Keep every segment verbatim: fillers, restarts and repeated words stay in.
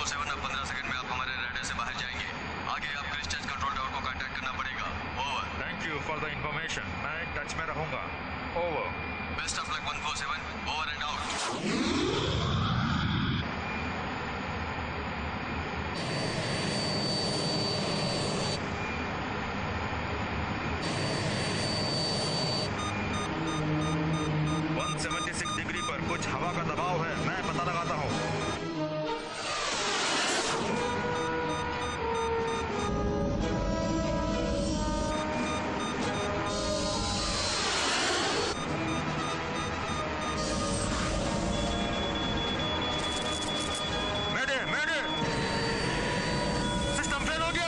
Four seven अब पंद्रह second में आप हमारे रडार से बाहर जाएंगे। आगे आप क्रिस्टल कंट्रोल टावर को कांटेक्ट करना पड़ेगा। Over. Thank you for the information. मैं टच में रहूंगा। Over. Best of luck one four seven. Over and out. One seventy six degree पर कुछ हवा का दबाव है, मैं पता लगाता हूँ। मैडे मैडे, सिस्टम फेल हो गया।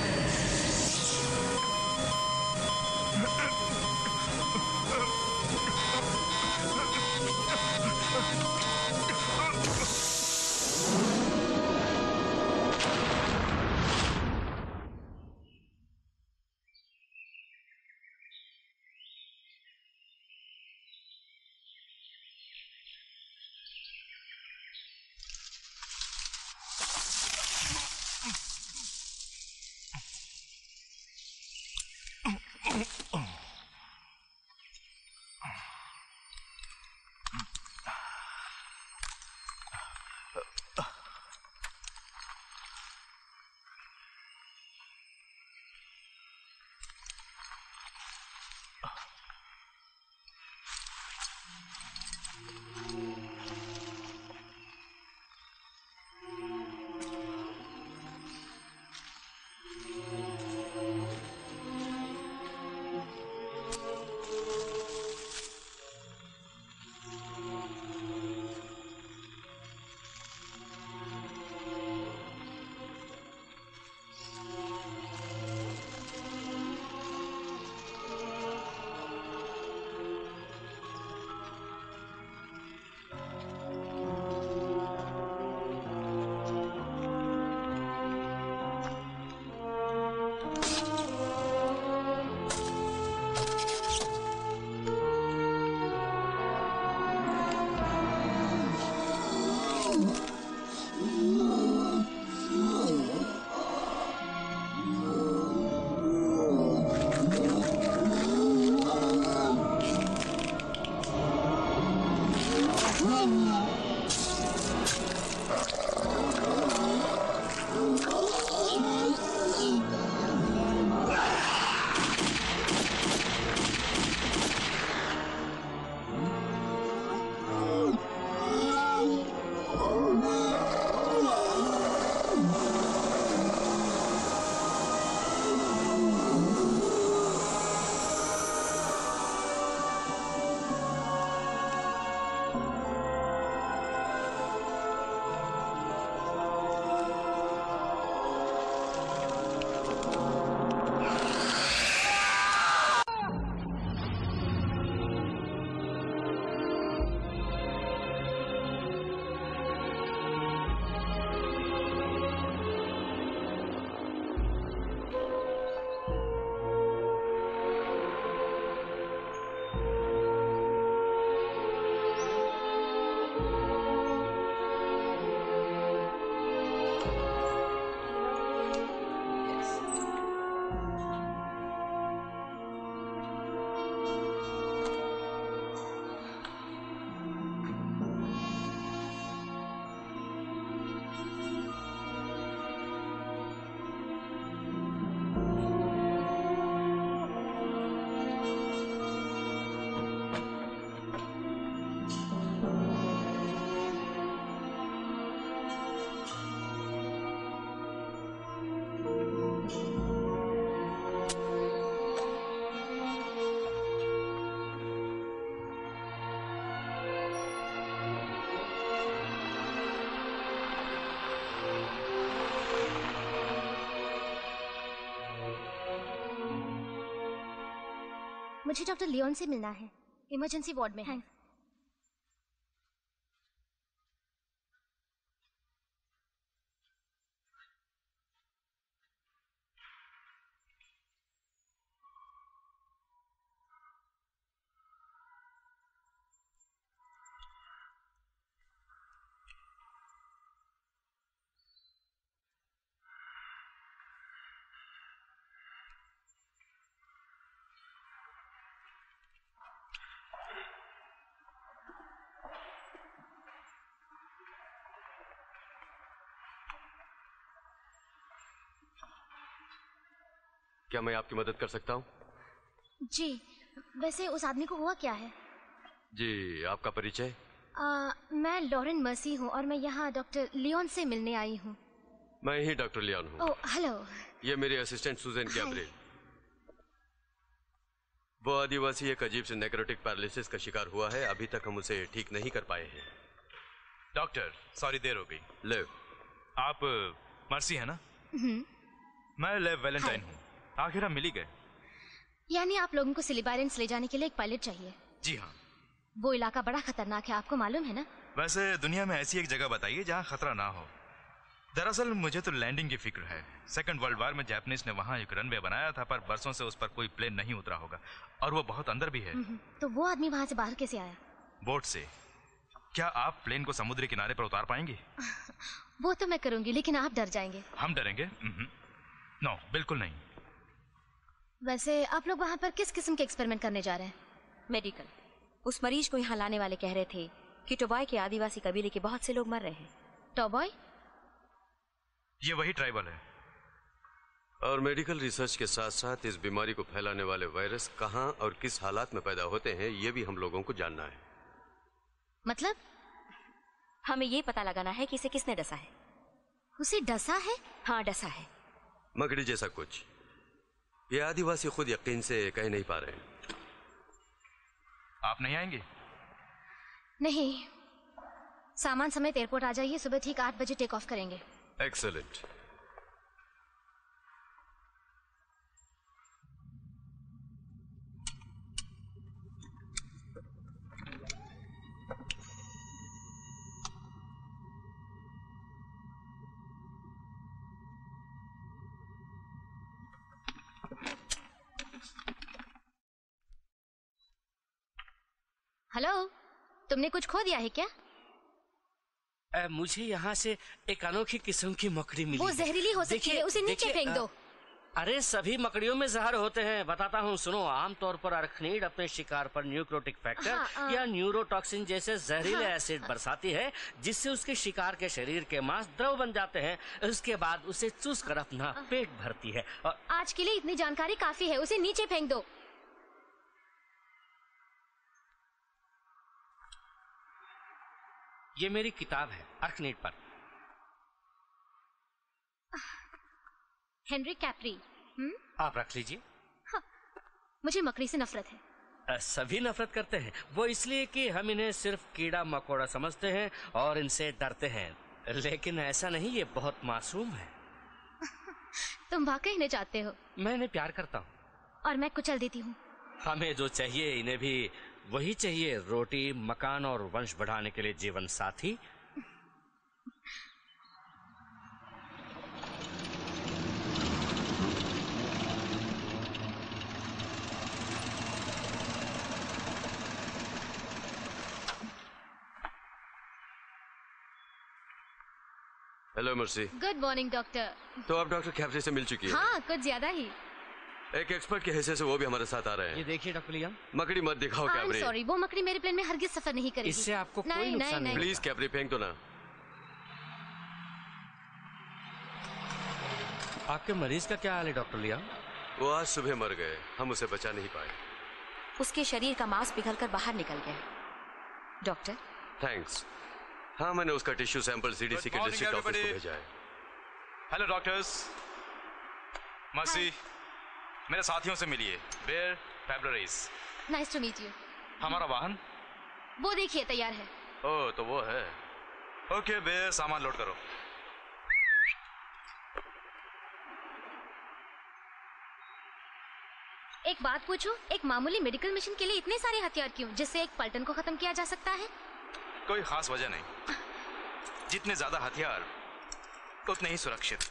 मुझे डॉक्टर लियोन से मिलना है। इमरजेंसी वार्ड में है। क्या मैं आपकी मदद कर सकता हूँ? जी, वैसे उस आदमी को हुआ क्या है? जी, आपका परिचय? आ, मैं लॉरेन मर्सी हूँ और मैं यहाँ डॉक्टर लियोन से मिलने आई हूँ। मैं ही डॉक्टर लियोन हूँ। Oh, hello. ये मेरी असिस्टेंट सुजैन कैब्रे। वो आदिवासी एक अजीब से नेक्रोटिक पैरालिसिस का शिकार हुआ है। अभी तक हम उसे ठीक नहीं कर पाए हैं। डॉक्टर, सॉरी देर हो गई। लेव, आप मर्सी है ना? मैं लेव वैलेंटाइन हूँ। आखिर हम मिल ही गए। यानी आप लोगों को सिलिब आइलैंड्स ले जाने के लिए एक पायलट चाहिए? जी हाँ। वो इलाका बड़ा खतरनाक है, आपको मालूम है ना? वैसे दुनिया में ऐसी एक जगह बताइए जहाँ खतरा ना हो। दरअसल मुझे तो लैंडिंग की फिक्र है। सेकंड वर्ल्ड वॉर में जापानीज ने वहाँ एक रनवे बनाया था, पर बरसों से उस पर कोई प्लेन नहीं उतरा होगा और वो बहुत अंदर भी है। तो वो आदमी वहाँ से बाहर कैसे आया? बोट से। क्या आप प्लेन को समुद्री किनारे पर उतार पाएंगे? वो तो मैं करूंगी, लेकिन आप डर जाएंगे। हम डरेंगे? नो, बिल्कुल नहीं। वैसे आप लोग वहाँ पर किस किस्म के एक्सपेरिमेंट करने जा रहे हैं? मेडिकल। उस मरीज को यहाँ लाने वाले कह रहे थे कि टोबाय के आदिवासी कबीले के बहुत से लोग मर रहे हैं। टोबाय? ये वही ट्राइबल है। और मेडिकल रिसर्च के साथ साथ इस बीमारी को फैलाने वाले वायरस कहाँ और किस हालात में पैदा होते हैं, ये भी हम लोगों को जानना है। मतलब? हमें ये पता लगाना है कि इसे किसने डसा है। उसे डसा है? हाँ, डसा है। मकड़ी जैसा कुछ। ये आदिवासी खुद यकीन से कह नहीं पा रहे हैं। आप नहीं आएंगे? नहीं, सामान समेत एयरपोर्ट आ जाइए। सुबह ठीक आठ बजे टेक ऑफ करेंगे। एक्सेलेंट। हेलो, तुमने कुछ खो दिया है क्या? आ, मुझे यहाँ से एक अनोखी किस्म की मकड़ी मिली। वो जहरीली हो सकती है, उसे नीचे फेंक दो। अरे सभी मकड़ियों में जहर होते हैं, बताता हूँ सुनो। आमतौर पर अरखनीड अपने शिकार पर न्यूक्रोटिक फैक्टर हाँ, हाँ। या न्यूरोटॉक्सिन जैसे जहरीले हाँ। एसिड बरसाती है, जिससे उसके शिकार के शरीर के मांस द्रव बन जाते हैं। उसके बाद उसे चूस कर अपना पेट भरती है। और आज के लिए इतनी जानकारी काफी है, उसे नीचे फेंक दो। ये मेरी किताब है अरखनीड पर। Henry Capri. हम्म? आप रख लीजिए। मुझे मकड़ी से नफरत है। अ, सभी नफरत करते हैं, वो इसलिए कि हम इन्हें सिर्फ कीड़ा मकोड़ा समझते हैं और इनसे डरते हैं। लेकिन ऐसा नहीं, ये बहुत मासूम है। तुम वाकई इन्हें चाहते हो? मैं इन्हें प्यार करता हूँ। और मैं कुचल देती हूँ। हमें जो चाहिए इन्हें भी वही चाहिए, रोटी, मकान और वंश बढ़ाने के लिए जीवन साथी। Hello Mercy. Good morning doctor. तो आप डॉक्टर कैब्रे से मिल चुकी है? हाँ, कुछ ज्यादा ही। एक एक्सपर्ट के हैसियत से वो भी हमारे साथ आ रहे ये हैं। देखिए डॉक्टर लियोन। मकड़ी मत दिखाओ आई एम कैब्रे। सॉरी, वो मकड़ी मेरे प्लेन में हरगिज सफर नहीं करेगी। इससे आपको कोई नहीं, नुकसान नहीं, नहीं। प्लीज कैब्रे फेंक दो ना। आपके मरीज का क्या हाल है डॉक्टर लियोन? वो आज सुबह मर गए, हम उसे बचा नहीं पाए। उसके शरीर का मांस पिघलकर बाहर निकल गया। Doctor, thanks. हाँ, मैंने उसका टिश्यू सैंपल सीडीसी के morning, डिस्ट्रिक्ट ऑफिस को everybody. भेजा है। Hello doctors. मर्सी, मेरे साथियों से मिलिए। बेयर फेब्रुअरीज। Nice to meet you. हमारा वाहन? वो देखिए तैयार है। ओह, तो वो है। ओके बेयर, सामान लोड करो। एक बात पूछूं, एक मामूली मेडिकल मिशन के लिए इतने सारे हथियार क्यों, जिससे एक पलटन को खत्म किया जा सकता है? कोई खास वजह नहीं। जितने ज्यादा हथियार उतने ही सुरक्षित।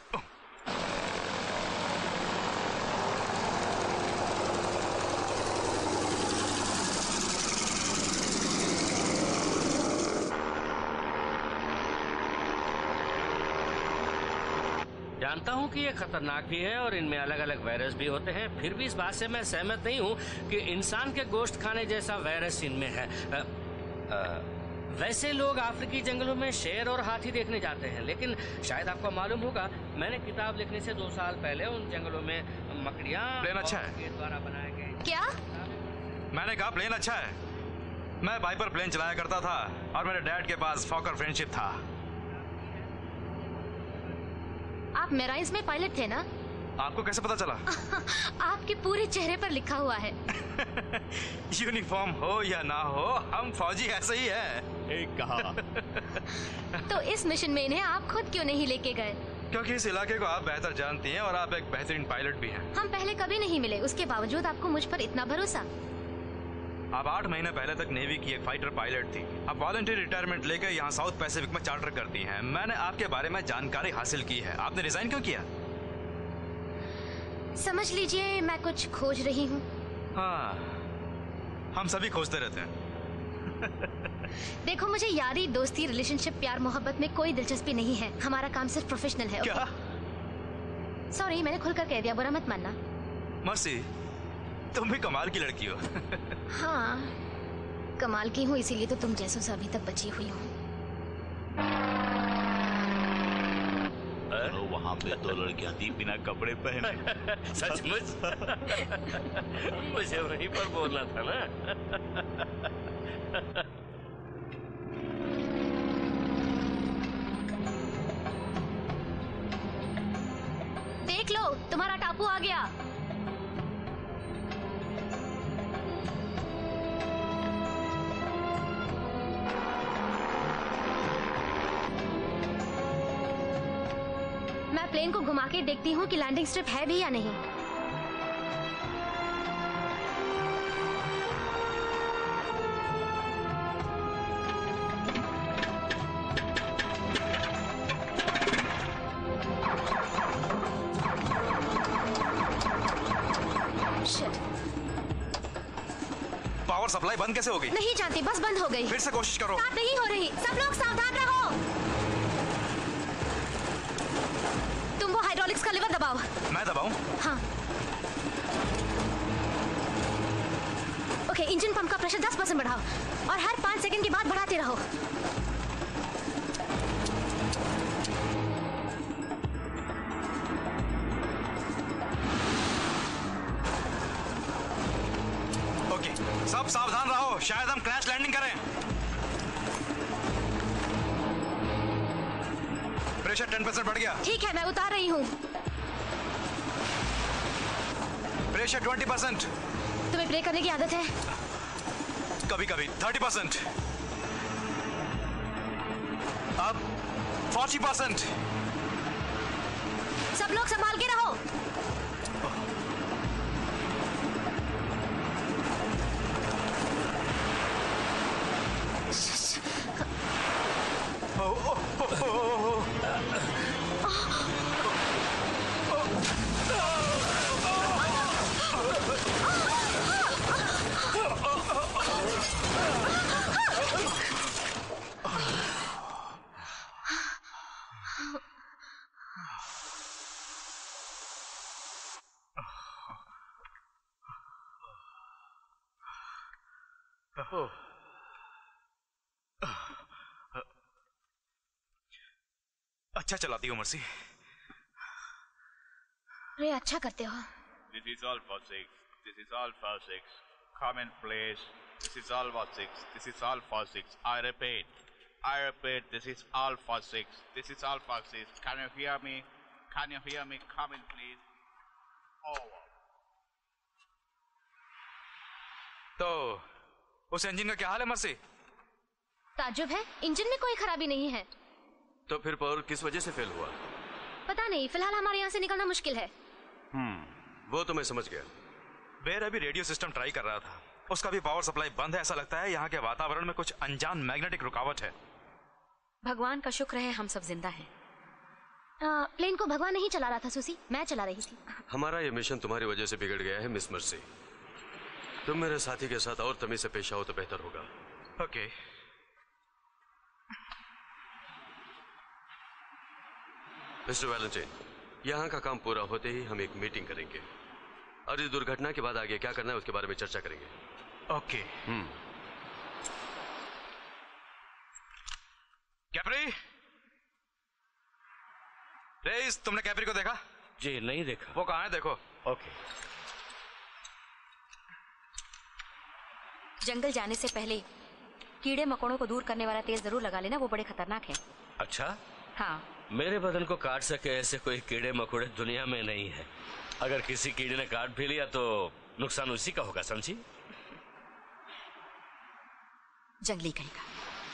जानता हूँ कि ये खतरनाक भी है और इनमें अलग अलग वायरस भी होते हैं, फिर भी इस बात से मैं सहमत नहीं हूँ कि इंसान के गोश्त खाने जैसा वायरस इनमें है। अ, अ, वैसे लोग अफ्रीकी जंगलों में शेर और हाथी देखने जाते हैं, लेकिन शायद आपको मालूम होगा मैंने किताब लिखने से दो साल पहले उन जंगलों में मकड़ियाँ प्लेन अच्छा है के द्वारा बनाए गए। क्या? मैंने कहा प्लेन अच्छा है। मैं वाइपर प्लेन चलाया करता था और मेरे डैड के पास फॉकर फ्रेंडशिप था। आप मेराइन्स में पायलट थे ना? आपको कैसे पता चला? आपके पूरे चेहरे पर लिखा हुआ है। यूनिफॉर्म हो या ना हो, हम फौजी ऐसे ही है। एक कहा। तो इस मिशन में इन्हें आप खुद क्यों नहीं लेके गए? क्योंकि इस इलाके को आप बेहतर जानती हैं और आप एक बेहतरीन पायलट भी हैं। हम पहले कभी नहीं मिले, उसके बावजूद आपको मुझ पर इतना भरोसा। आप आठ महीने पहले तक नेवी की एक फाइटर पायलट थी। आप वॉलंटियर रिटायरमेंट लेकर यहाँ साउथ पैसिफिक में चार्टर करती हैं। मैंने आपके बारे में जानकारी हासिल की है। आपने रिजाइन क्यों किया? समझ लीजिए मैं कुछ खोज रही हूँ। हाँ, हम सभी खोजते रहते हैं। देखो, मुझे यारी, दोस्ती, रिलेशनशिप, प्यार मोहब्बत में कोई दिलचस्पी नहीं है। हमारा काम सिर्फ प्रोफेशनल है। क्या? सॉरी, मैंने खुलकर कह दिया, बुरा मत मानना। मर्सी, तुम भी कमाल की लड़की हो। हाँ, कमाल की हूँ, इसीलिए तो तुम जैसों से अभी तक बची हुई हूँ। तो वहाँ पे दो लड़कियां थी बिना कपड़े पहने। सचमुच? मुझे वहीं पर बोलना था ना। देख लो, तुम्हारा टापू आ गया। मैं प्लेन को घुमा के देखती हूँ कि लैंडिंग स्ट्रिप है भी या नहीं। Shit. पावर सप्लाई बंद कैसे हो गई? नहीं जानती, बस बंद हो गई। फिर से कोशिश करो। स्टार्ट नहीं हो रही। सब लोग सावधान रहो। तुम वो हाइड्रोलिक्स का लीवर दबाओ। मैं दबाऊं? हाँ। ओके, इंजन पंप का प्रेशर दस परसेंट बढ़ाओ और हर पाँच सेकंड के बाद बढ़ाते रहो। ओके, सब सावधान रहो, शायद हम क्रैश लैंडिंग करें। प्रेशर टेन परसेंट बढ़ गया। ठीक है, मैं उतार रही हूँ। Pressure twenty percent. तुम्हें प्रे करने की आदत है? कभी कभी थर्टी परसेंट। अब फोर्टी परसेंट। सब लोग संभाल के रहो। अच्छा चलाती हो मर्सी। अरे अच्छा करते हो। This is Alpha six. This is Alpha six. Come in please. This is Alpha six. This is Alpha six. I repeat. I repeat. This is Alpha six. This is Alpha six. Can you hear me? Can you hear me? Come in please. Over. तो उस engine का क्या हाल है mercy? ताज्जुब है, engine में कोई खराबी नहीं है। तो फिर पावर किस वजह से फेल हुआ? पता नहीं, फिलहाल हमारे यहाँ से निकलना मुश्किल है। हम्म वो तो मैं समझ गया। बेर अभी रेडियो सिस्टम ट्राई कर रहा था, उसका भी पावर सप्लाई बंद है। ऐसा लगता है यहाँ के वातावरण में कुछ अनजान मैग्नेटिक रुकावट है। भगवान का शुक्र है हम सब जिंदा हैं। आ, प्लेन को भगवान नहीं चला रहा था सुसी, मैं चला रही थी। हमारा ये मिशन तुम्हारी वजह से बिगड़ गया है मिस मर्सी। तुम मेरे साथी के साथ और तमीज से पेश आओ तो बेहतर होगा। ओके। मिस्टर वैलेंटाइन, यहाँ का काम पूरा होते ही हम एक मीटिंग करेंगे और इस दुर्घटना के बाद आगे क्या करना है उसके बारे में चर्चा करेंगे। ओके। हम्म रेस, तुमने कैपरी को देखा? जी नहीं देखा। वो कहाँ है देखो। ओके। जंगल जाने से पहले कीड़े मकोड़ों को दूर करने वाला तेल जरूर लगा लेना, वो बड़े खतरनाक है। अच्छा? हाँ। मेरे बदन को काट सके ऐसे कोई कीड़े मकोड़े दुनिया में नहीं है। अगर किसी कीड़े ने काट भी लिया तो नुकसान उसी का होगा, समझी? जंगली कहीं का।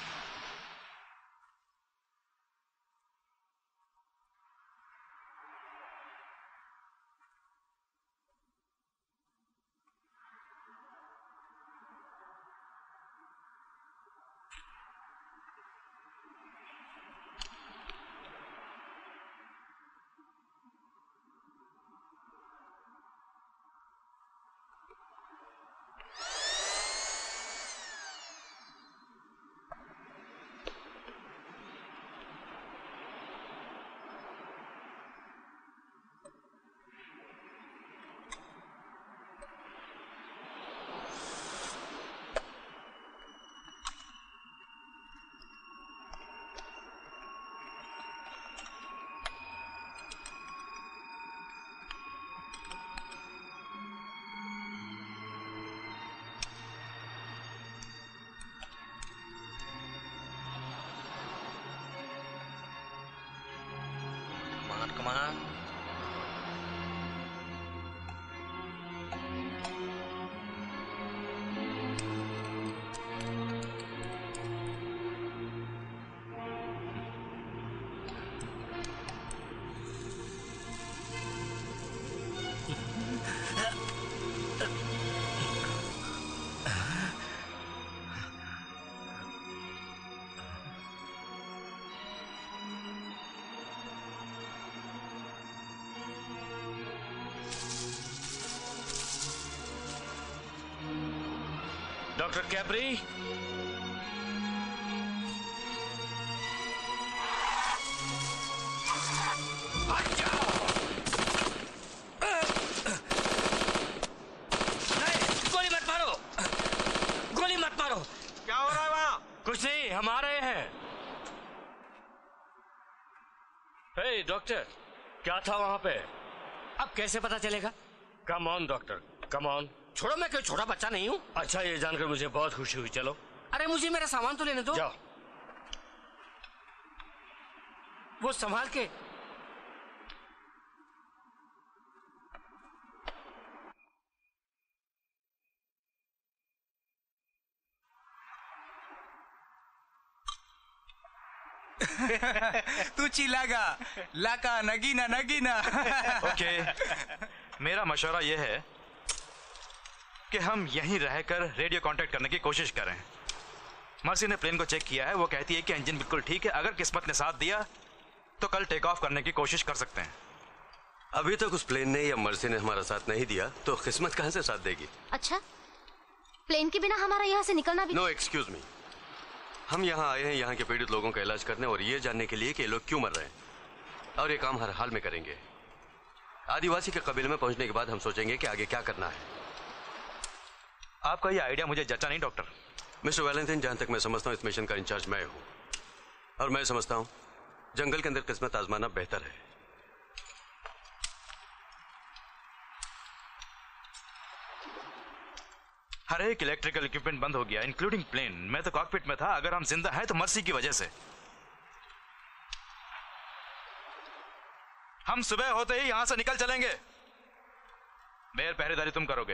Come on. डॉक्टर कैपरी, गोली मत मारो, गोली मत मारो। क्या हो रहा है वहाँ? कुछ नहीं, हम आ रहे हैं। हे डॉक्टर, क्या था वहां पे? अब कैसे पता चलेगा? Come on doctor, come on. छोड़ो, मैं कोई छोटा बच्चा नहीं हूँ। अच्छा, ये जानकर मुझे बहुत खुशी हुई। चलो। अरे मुझे मेरा सामान तो लेने दो। जाओ। वो संभाल के। तू चिल्लागा, लाका नगीना नगीना। ओके, मेरा मशवरा यह है कि हम यहीं रहकर रेडियो कांटेक्ट करने की कोशिश करें। मर्सी ने प्लेन को चेक किया है, वो कहती है कि इंजन बिल्कुल ठीक है। अगर किस्मत ने साथ दिया तो कल टेक ऑफ करने की कोशिश कर सकते हैं। अभी तक उस प्लेन ने या मर्सी ने हमारा साथ नहीं दिया तो किस्मत कहां से साथ देगी? अच्छा, प्लेन के बिना हमारा यहाँ से निकलना भी। नो एक्सक्यूज मी, हम यहाँ आए हैं यहाँ के पीड़ित लोगों का इलाज करने और ये जानने के लिए कि ये लोग क्यों मर रहे हैं, और ये काम हर हाल में करेंगे। आदिवासी के कबीले में पहुंचने के बाद हम सोचेंगे कि आगे क्या करना है। आपका ये आइडिया मुझे जचा नहीं डॉक्टर। मिस्टर वैलेंटाइन, जहां तक मैं समझता हूँ इस मिशन का इंचार्ज मैं हूँ, और मैं समझता हूँ जंगल के अंदर किस्मत आजमाना बेहतर है। हर एक इलेक्ट्रिकल इक्विपमेंट बंद हो गया, इंक्लूडिंग प्लेन। मैं तो कॉकपिट में था। अगर हम जिंदा हैं तो मर्सी की वजह से। हम सुबह होते ही यहां से निकल चलेंगे। मेयर पहरेदारी तुम करोगे।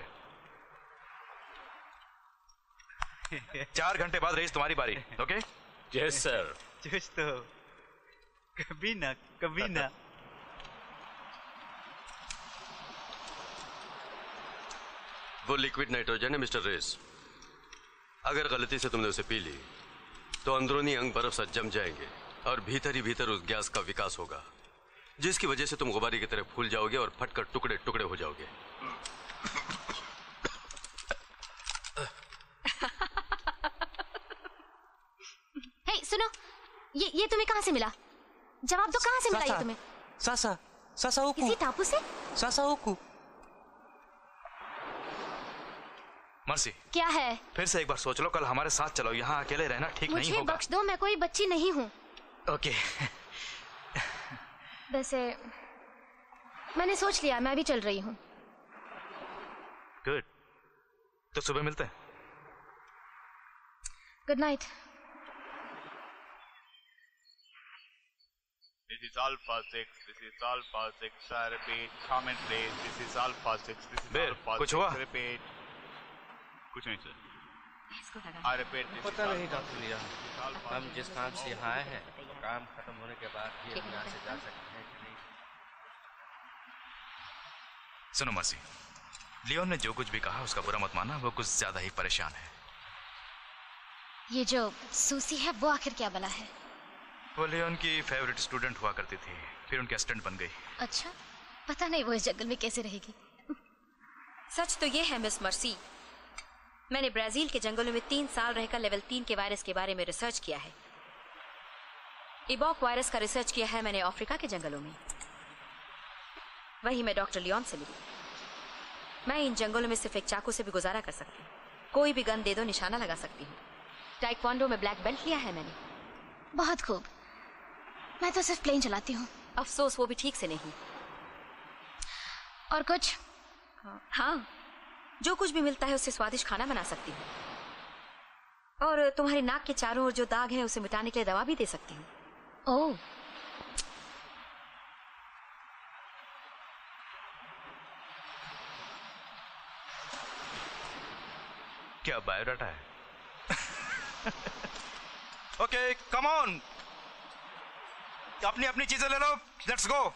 चार घंटे बाद रेस तुम्हारी बारी। ओके? Yes sir. जोश तो कभी ना कभी ना। वो लिक्विड नाइट्रोजन है मिस्टर रेस। अगर गलती से तुमने उसे पी ली तो अंदरूनी अंग बर्फ से जम जाएंगे और भीतर ही भीतर उस गैस का विकास होगा, जिसकी वजह से तुम गुब्बारे की तरह फूल जाओगे और फटकर टुकड़े टुकड़े हो जाओगे। हे, सुनो, ये ये तुम्हें कहाँ से मिला? जवाब दो, कहाँ से मिला ये तुम्हें? सासा सासा ओकू। किसी टापू से? सासा ओकू। मर्सी, क्या है? फिर से एक बार सोच लो। कल हमारे साथ चलो। यहाँ अकेले रहना ठीक नहीं मुझे होगा। बख्श दो, मैं कोई बच्ची नहीं हूँ। ओके। वैसे मैंने सोच लिया, मैं भी चल रही हूँ। गुड, तो सुबह मिलते हैं। Good night. This is Alpha six. This is Alpha six. I repeat. Come in please. This is Alpha six. This is बेर, Alpha कुछ six. हुआ? Repeat. कुछ नहीं सर। इसको लगा। I repeat. This पता is नहीं Alpha डॉक्टर लिया, six. This is Alpha हम six. जिस काम से यहाँ आए हैं काम खत्म होने के बाद भी हम यहाँ से जा सकते हैं कि नहीं? सुनो मर्सी, लियोन ने जो कुछ भी कहा उसका बुरा मत मानना, वो कुछ ज्यादा ही परेशान है। ये जो सूसी है वो आखिर क्या बला है? वो लियोन की फेवरेट स्टूडेंट हुआ करती थी, फिर उनकी असिस्टेंट बन गई। अच्छा, पता नहीं वो इस जंगल में कैसे रहेगी। सच तो ये है मिस मर्सी, मैंने ब्राजील के जंगलों में तीन साल रहकर लेवल तीन के वायरस के बारे में रिसर्च किया है। इबॉक वायरस का रिसर्च किया है मैंने अफ्रीका के जंगलों में। वही मैं डॉक्टर लियोन से मिली। मैं इन जंगलों में सिर्फ एक चाकू से भी गुजारा कर सकती हूँ, कोई भी गन दे दो निशाना लगा सकती हूँ। टाइक्वांडो में ब्लैक बेल्ट लिया है मैंने। बहुत खूब, मैं तो सिर्फ प्लेन चलाती हूँ। अफसोस वो भी ठीक से नहीं। और कुछ? हाँ, जो कुछ भी मिलता है उससे स्वादिष्ट खाना बना सकती हूँ, और तुम्हारी नाक के चारों ओर जो दाग है उसे मिटाने के लिए दवा भी दे सकती हूँ। ओह, क्या बायोडाटा है? ओके, कम ऑन, अपनी अपनी चीजें ले लो, लेट्स गो।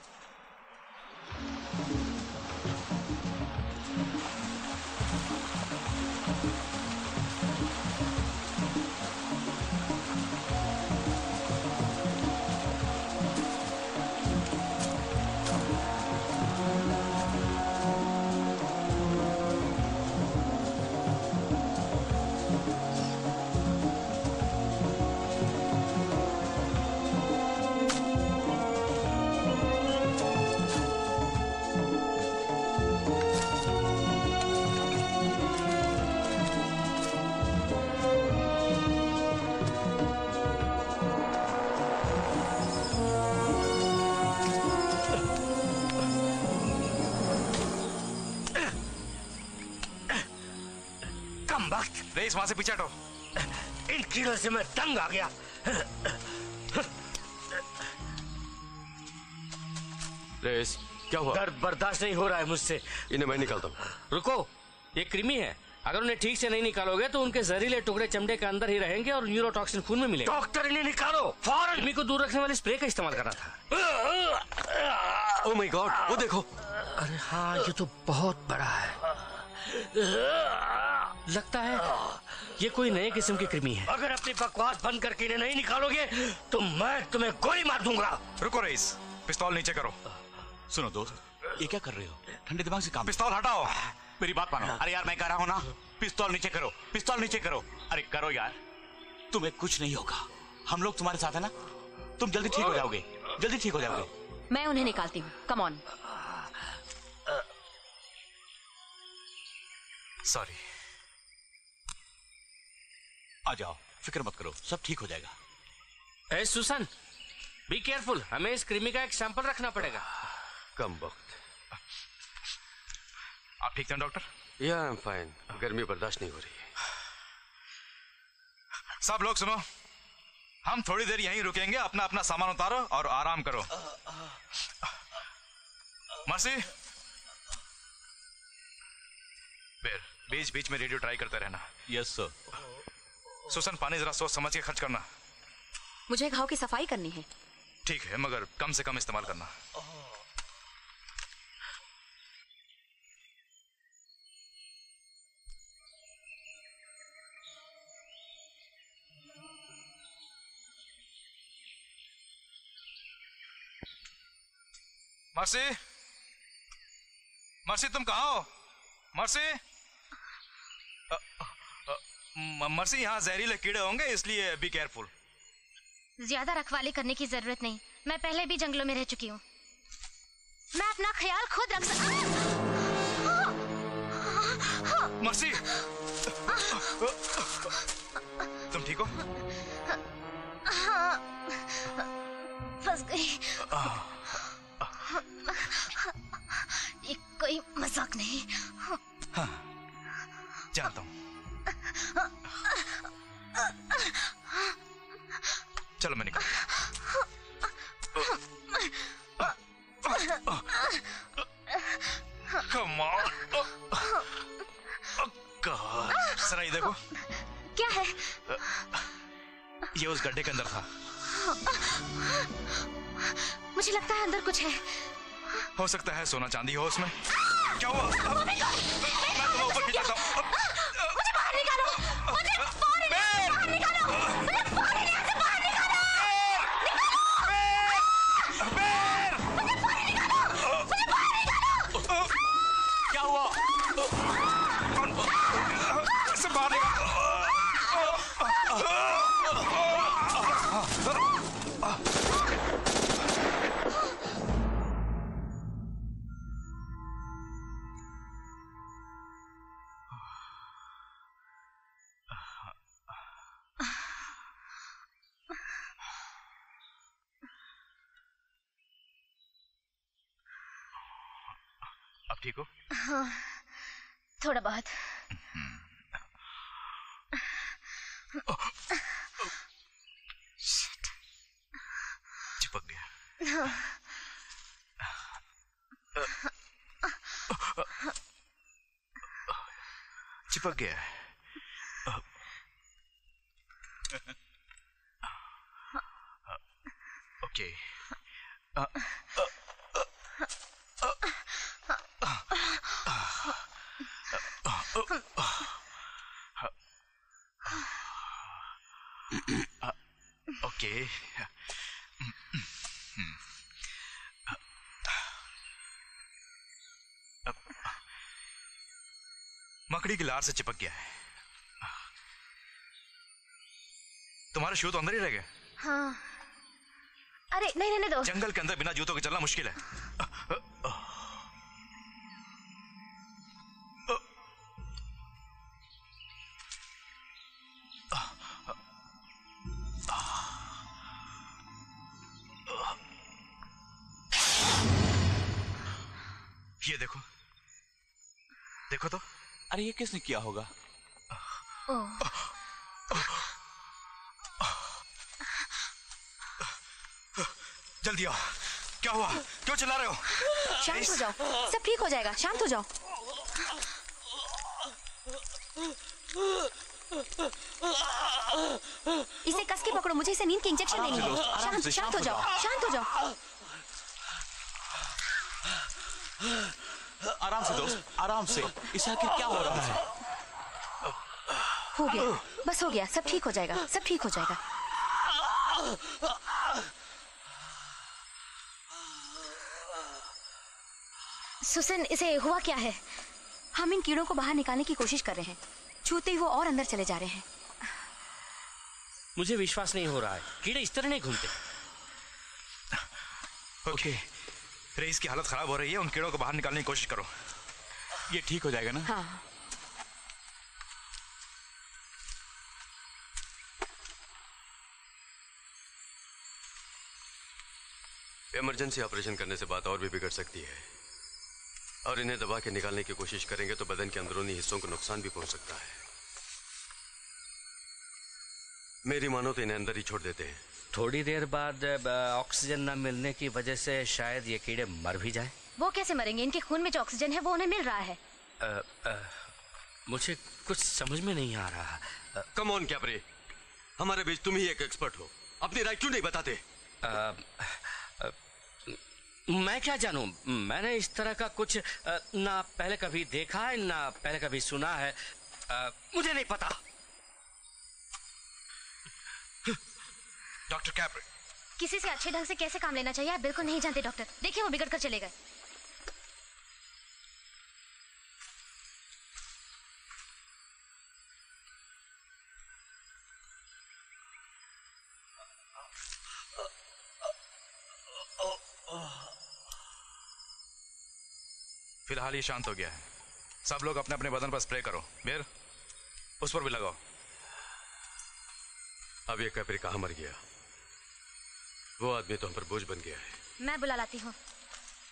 रेस, वहां से पीछे हटो। इन कीड़ों से मैं तंग आ गया। रेस, क्या हुआ? दर्द बर्दाश्त नहीं हो रहा है मुझसे। इन्हें मैं निकालता हूँ। रुको, ये कृमि है, अगर उन्हें ठीक से नहीं निकालोगे तो उनके जहरीले टुकड़े चमड़े के अंदर ही रहेंगे और न्यूरोटॉक्सिन खून में मिलेगा। डॉक्टर, इन्हें निकालो फौरन। कृमि को दूर रखने वाले स्प्रे का इस्तेमाल करना था। ओह माय गॉड, वो देखो। अरे हाँ, ये तो बहुत बड़ा है। लगता है ये कोई नए किस्म की कृमि है। अगर अपनी बकवास बंद करके इन्हें नहीं निकालोगे तो मैं तुम्हें गोली मार दूंगा। रुको रेस, पिस्तौल नीचे करो। सुनो दोस्त, ये क्या कर रहे हो? ठंडे दिमाग से काम। पिस्तौल हटाओ। मेरी बात मानो। अरे यार, मैं कह रहा हूँ ना, पिस्तौल नीचे करो, पिस्तौल नीचे करो। अरे करो यार, तुम्हें कुछ नहीं होगा, हम लोग तुम्हारे साथ है ना, तुम जल्दी ठीक हो जाओगे, जल्दी ठीक हो जाओगे। मैं उन्हें निकालती हूँ, कम ऑन। सॉरी। आ जाओ, फिक्र मत करो, सब ठीक हो जाएगा। ए सुसन, बी केयरफुल, हमें इस कृमि का एक सैंपल रखना पड़ेगा। कम वक्त। आप ठीक हैं डॉक्टर? या आई एम फाइन, गर्मी बर्दाश्त नहीं हो रही है। सब लोग सुनो, हम थोड़ी देर यहीं रुकेंगे, अपना अपना सामान उतारो और आराम करो। मर्सी, बेर, बीच बीच में रेडियो ट्राई करते रहना। Yes sir. सुसन, पानी जरा सोच समझ के खर्च करना। मुझे घाव की सफाई करनी है। ठीक है, मगर कम से कम इस्तेमाल करना। मर्सी, मर्सी तुम कहाँ हो? मर्सी, अ, अ, म- मर्सी, यहाँ जहरीले कीड़े होंगे, इसलिए बी केयरफुल। ज्यादा रखवाली करने की जरूरत नहीं, मैं पहले भी जंगलों में रह चुकी हूँ। मैं अपना ख्याल खुद रख सकती। मर्सी, तुम ठीक हो? हाँ, फंस गई। ये कोई मजाक नहीं। हाँ, जानता हूँ। चलो मैं निकल। Come on. God. जरा ये देखो। क्या है? ये उस गड्ढे के अंदर था। मुझे लगता है अंदर कुछ है। हो सकता है सोना चांदी हो उसमें। क्या हुआ? अब, मैं तुम्हें ऊपर खींचता हूँ। मुझे बाहर निकालो। मुझे बाहर निकालो। मुझे बाहर यहाँ से बाहर निकालो। मुझे बाहर निकालो। मुझे बाहर निकालो। क्या हुआ? कौन? कैसे बाहर निकालो? अब ठीक हो? हाँ, थोड़ा बहुत। चिपक गया। चिपक गया है। ओके। ओके। मकड़ी की लार से चिपक गया है। तुम्हारे शू तो अंदर ही रह गए। हाँ। अरे नहीं रहने दो। जंगल के अंदर बिना जूतों के चलना मुश्किल है। ये देखो, देखो तो। अरे ये किसने किया होगा? जल्दी आओ। क्या हुआ? क्यों चिल्ला रहे हो? शांत हो जाओ, सब ठीक हो जाएगा। शांत हो जाओ। इसे कस के पकड़ो, मुझे इसे नींद की इंजेक्शन लेनी है। शांत शांत हो जाओ, शांत हो जाओ। आराम से दोस्त, आराम से। इसे आखिर क्या हो रहा है? हो गया, बस हो गया। सब ठीक हो जाएगा, सब ठीक हो जाएगा। सुसन, इसे हुआ क्या है? हम इन कीड़ों को बाहर निकालने की कोशिश कर रहे हैं। छूते ही वो और अंदर चले जा रहे हैं। मुझे विश्वास नहीं हो रहा है, कीड़े इस तरह नहीं घूमते। ओके, रेस की हालत खराब हो रही है। उन कीड़ों को बाहर निकालने की कोशिश करो। ये ठीक हो जाएगा ना? हाँ। इमरजेंसी ऑपरेशन करने से बात और भी बिगड़ सकती है, और इन्हें दबा के निकालने की कोशिश करेंगे तो बदन के अंदरूनी हिस्सों को नुकसान भी पहुंच सकता है। मेरी मानो तो इन्हें अंदर ही छोड़ देते हैं। थोड़ी देर बाद ऑक्सीजन न मिलने की वजह से शायद ये कीड़े मर भी जाएं। वो कैसे मरेंगे? इनके खून में जो ऑक्सीजन है वो उन्हें मिल रहा है। आ, आ, मुझे कुछ समझ में नहीं आ रहा। कम ऑन कैप्रे, हमारे बीच तुम ही एक एक्सपर्ट हो, अपनी राय क्यों नहीं बताते? आ, आ, मैं क्या जानूं? मैंने इस तरह का कुछ आ, ना पहले कभी देखा है ना पहले कभी सुना है। आ, मुझे नहीं पता। डॉक्टर कैप्रे, किसी से अच्छे ढंग से कैसे काम लेना चाहिए आप बिल्कुल नहीं जानते डॉक्टर। देखिए वो बिगड़ कर चले गए। फिलहाल ये शांत हो गया है। सब लोग अपने अपने बदन पर स्प्रे करो। बेर, उस पर भी लगाओ। अब ये कैप्रे कहाँ मर गया? वो आदमी तो हम पर बोझ बन गया है। मैं बुला लाती हूँ।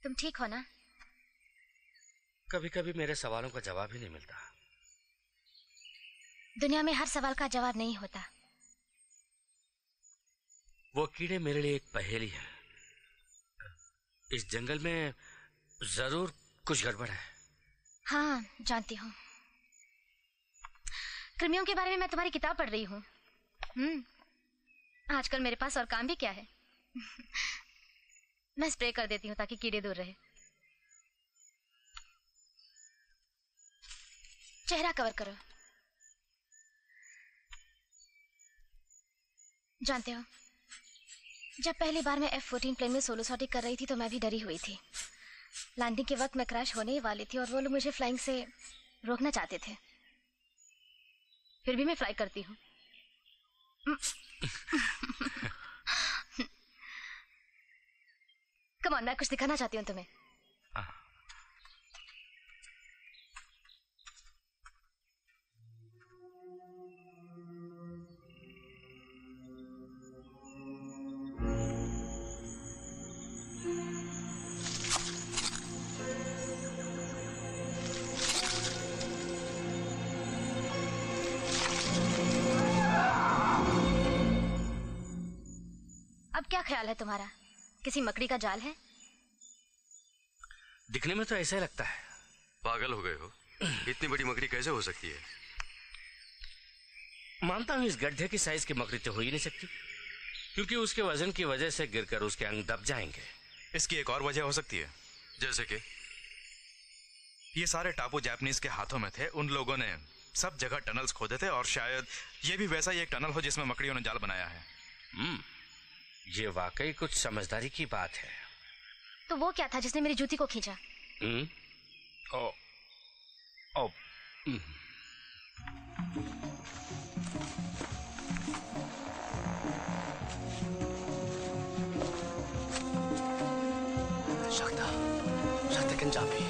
तुम ठीक हो ना? कभी कभी मेरे सवालों का जवाब ही नहीं मिलता। दुनिया में हर सवाल का जवाब नहीं होता। वो कीड़े मेरे लिए एक पहेली है। इस जंगल में जरूर कुछ गड़बड़ है। हाँ, जानती हूँ। कृमियों के बारे में मैं तुम्हारी किताब पढ़ रही हूँ। हम्म, आजकल मेरे पास और काम भी क्या है। मैं स्प्रे कर देती हूँ ताकि कीड़े दूर रहे। चेहरा कवर करो। जानते हो, जब पहली बार मैं एफ फोर्टीन प्लेन में सोलो सॉर्टी कर रही थी तो मैं भी डरी हुई थी। लैंडिंग के वक्त मैं क्रैश होने ही वाली थी और वो लोग मुझे फ्लाइंग से रोकना चाहते थे। फिर भी मैं फ्लाई करती हूँ। कम ऑन, मैं कुछ दिखाना चाहती हूँ तुम्हें। अब क्या ख्याल है तुम्हारा? किसी मकड़ी का जाल है? दिखने में तो ऐसा ही लगता है। पागल हो गए हो? इतनी बड़ी मकड़ी कैसे हो सकती है? मानता हूं इस गड्ढे की साइज की मकड़ी तो हो ही नहीं सकती, क्योंकि उसके वजन की वजह से गिरकर उसके अंग दब जाएंगे। इसकी एक और वजह हो सकती है। जैसे कि ये सारे टापू जापानीज के हाथों में थे। उन लोगों ने सब जगह टनल्स खोदे थे और शायद ये भी वैसा ही एक टनल हो जिसमें मकड़ियों ने जाल बनाया है। हम्म, ये वाकई कुछ समझदारी की बात है। तो वो क्या था जिसने मेरी जूती को खींचा? हम्म, ओ, ओ, हम्म। Sakta, sakta kencapi.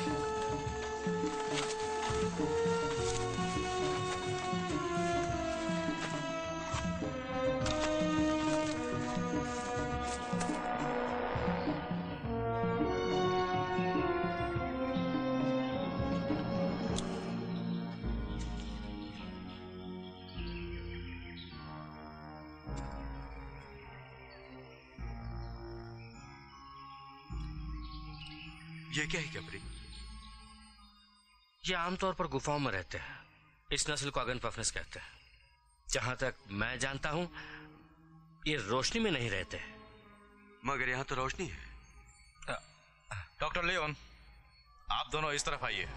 ये क्या है कैपरी? ये आमतौर पर गुफाओं में रहते हैं। इस नस्ल को अगन पफनेस कहते हैं। जहां तक मैं जानता हूं ये रोशनी में नहीं रहते। मगर यहाँ तो रोशनी है। डॉक्टर लियोन, आप दोनों इस तरफ आइए।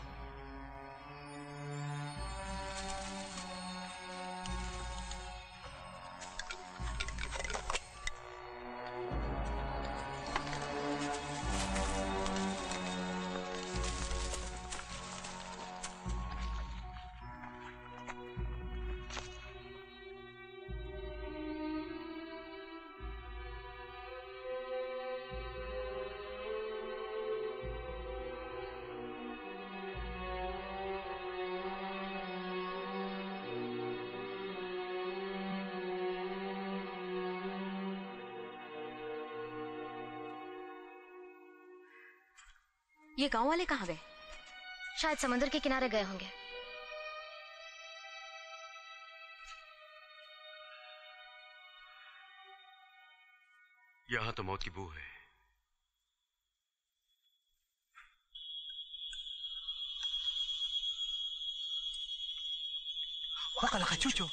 ये गांव वाले कहाँ गए? शायद समुद्र के किनारे गए होंगे। यहाँ तो मौत की बू है। Wakala ka chucho.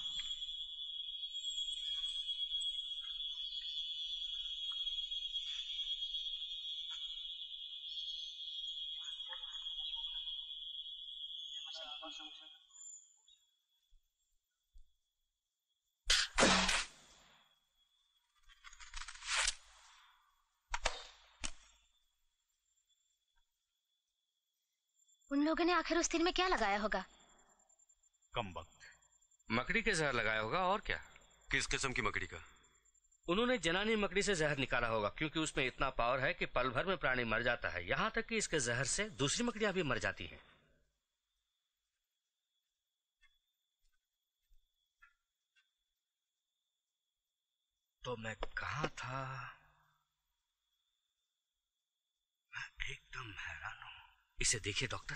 उन लोगों ने आखिर उस तीर में क्या लगाया होगा? कम वक्त। मकड़ी के जहर लगाया होगा और क्या। किस किस्म की मकड़ी का? उन्होंने जनानी मकड़ी से जहर निकाला होगा, क्योंकि उसमें इतना पावर है कि पल भर में प्राणी मर जाता है। यहाँ तक कि इसके जहर से दूसरी मकड़ियां भी मर जाती हैं। तो मैं कहाँ था? इसे देखिए डॉक्टर,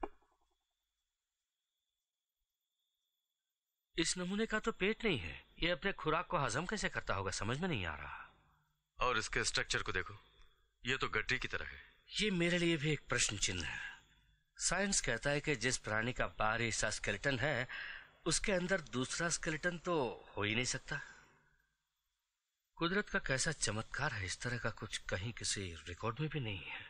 इस नमूने का तो पेट नहीं है। ये अपने खुराक को हजम कैसे करता होगा, समझ में नहीं आ रहा। और इसके स्ट्रक्चर को देखो, ये तो गट्टी की तरह है। ये मेरे लिए भी एक प्रश्न चिन्ह है। साइंस कहता है कि जिस प्राणी का बाहरी हिस्सा स्केलेटन है, उसके अंदर दूसरा स्केलेटन तो हो ही नहीं सकता। कुदरत का कैसा चमत्कार है, इस तरह का कुछ कहीं किसी रिकॉर्ड में भी नहीं है।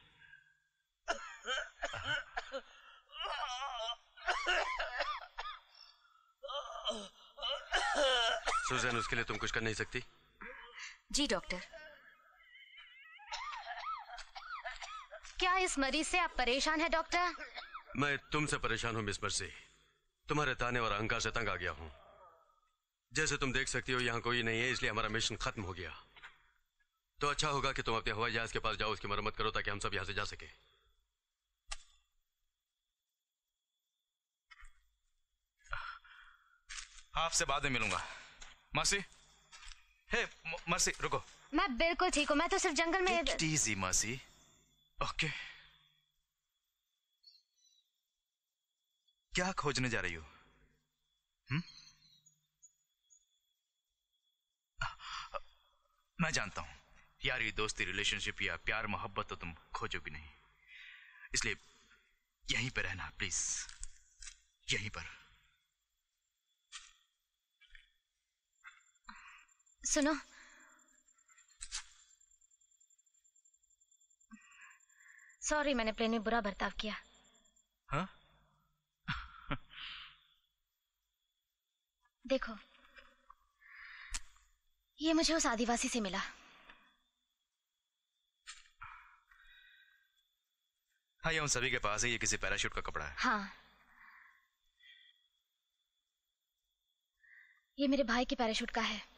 सुजैन, उसके लिए तुम कुछ कर नहीं सकती? जी डॉक्टर। क्या इस मरीज से आप परेशान हैं डॉक्टर? मैं तुमसे परेशान हूं मिस मर्सी। तुम्हारे ताने और अहंकार से तंग आ गया हूं। जैसे तुम देख सकती हो यहाँ कोई नहीं है, इसलिए हमारा मिशन खत्म हो गया। तो अच्छा होगा कि तुम अपने हवाई जहाज के पास जाओ, उसकी मरम्मत करो ताकि हम सब यहाँ से जा सके। आपसे बाद में मिलूंगा। मर्सी, हे मर्सी रुको। मैं बिल्कुल ठीक हूँ, मैं तो सिर्फ जंगल में। Take it easy, Mercy. Okay. क्या खोजने जा रही हो? हम्म? मैं जानता हूं, यारी दोस्ती रिलेशनशिप या प्यार मोहब्बत तो तुम खोजोगी नहीं, इसलिए यहीं पर रहना प्लीज, यहीं पर। सुनो, सॉरी मैंने प्लेन में बुरा बर्ताव किया। हाँ? देखो, ये मुझे उस आदिवासी से मिला। हाँ, ये उन सभी के पास है, ये किसी पैराशूट का कपड़ा है। हाँ, ये मेरे भाई के पैराशूट का है।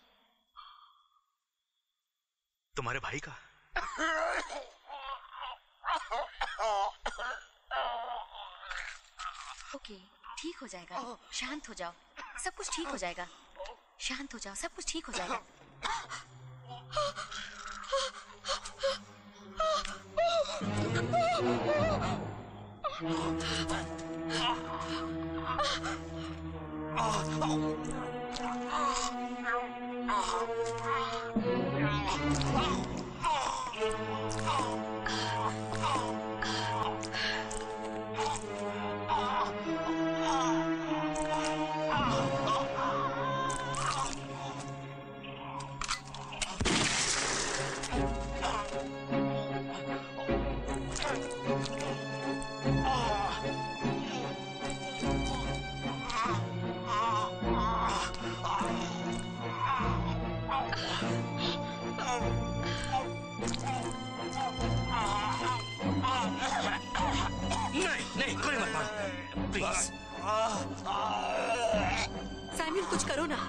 तुम्हारे भाई का? ओके, ठीक हो जाएगा, शांत हो जाओ, सब कुछ ठीक हो जाएगा। शांत हो जाओ, सब कुछ ठीक हो जाएगा। साइमन, कुछ करो ना।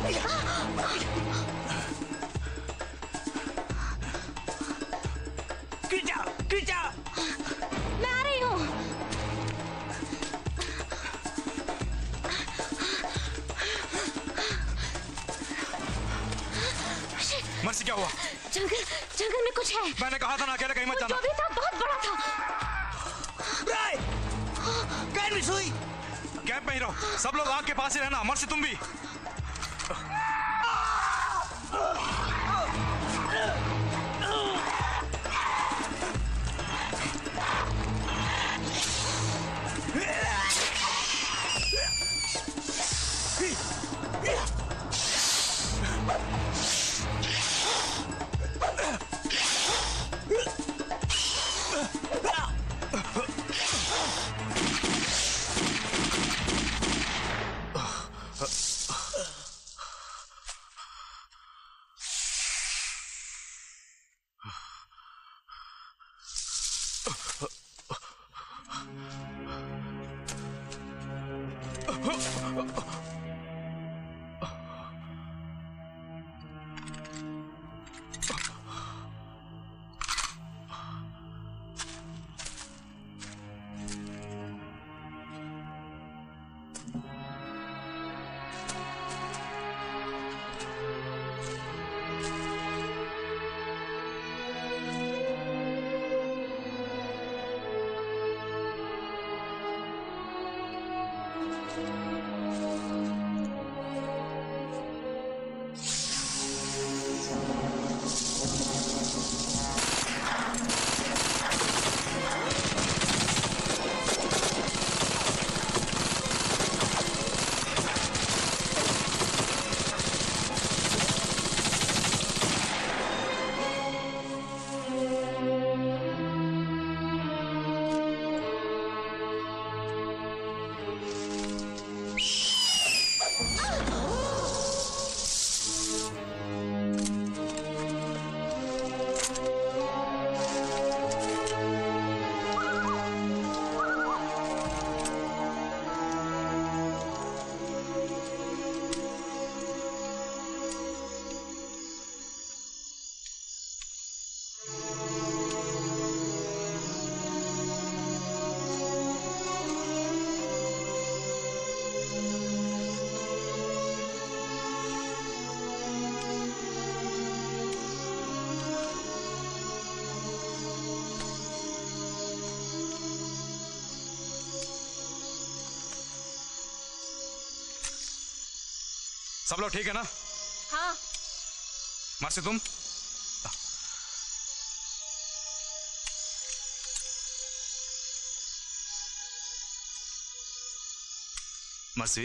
गिर जा, गिर जा। मैं आ रही हूँ। मर्सी क्या हुआ? जंगल जंगल में कुछ है। मैंने कहा था ना अकेले कहीं मत जाना। जो भी था बहुत बड़ा था। ब्राय, कैन भी सुई। कैंप में ही रहो, सब लोग आग के पास ही रहना। मर्सी तुम भी। सब लोग ठीक है ना? हाँ। मर्सी तुम? मर्सी,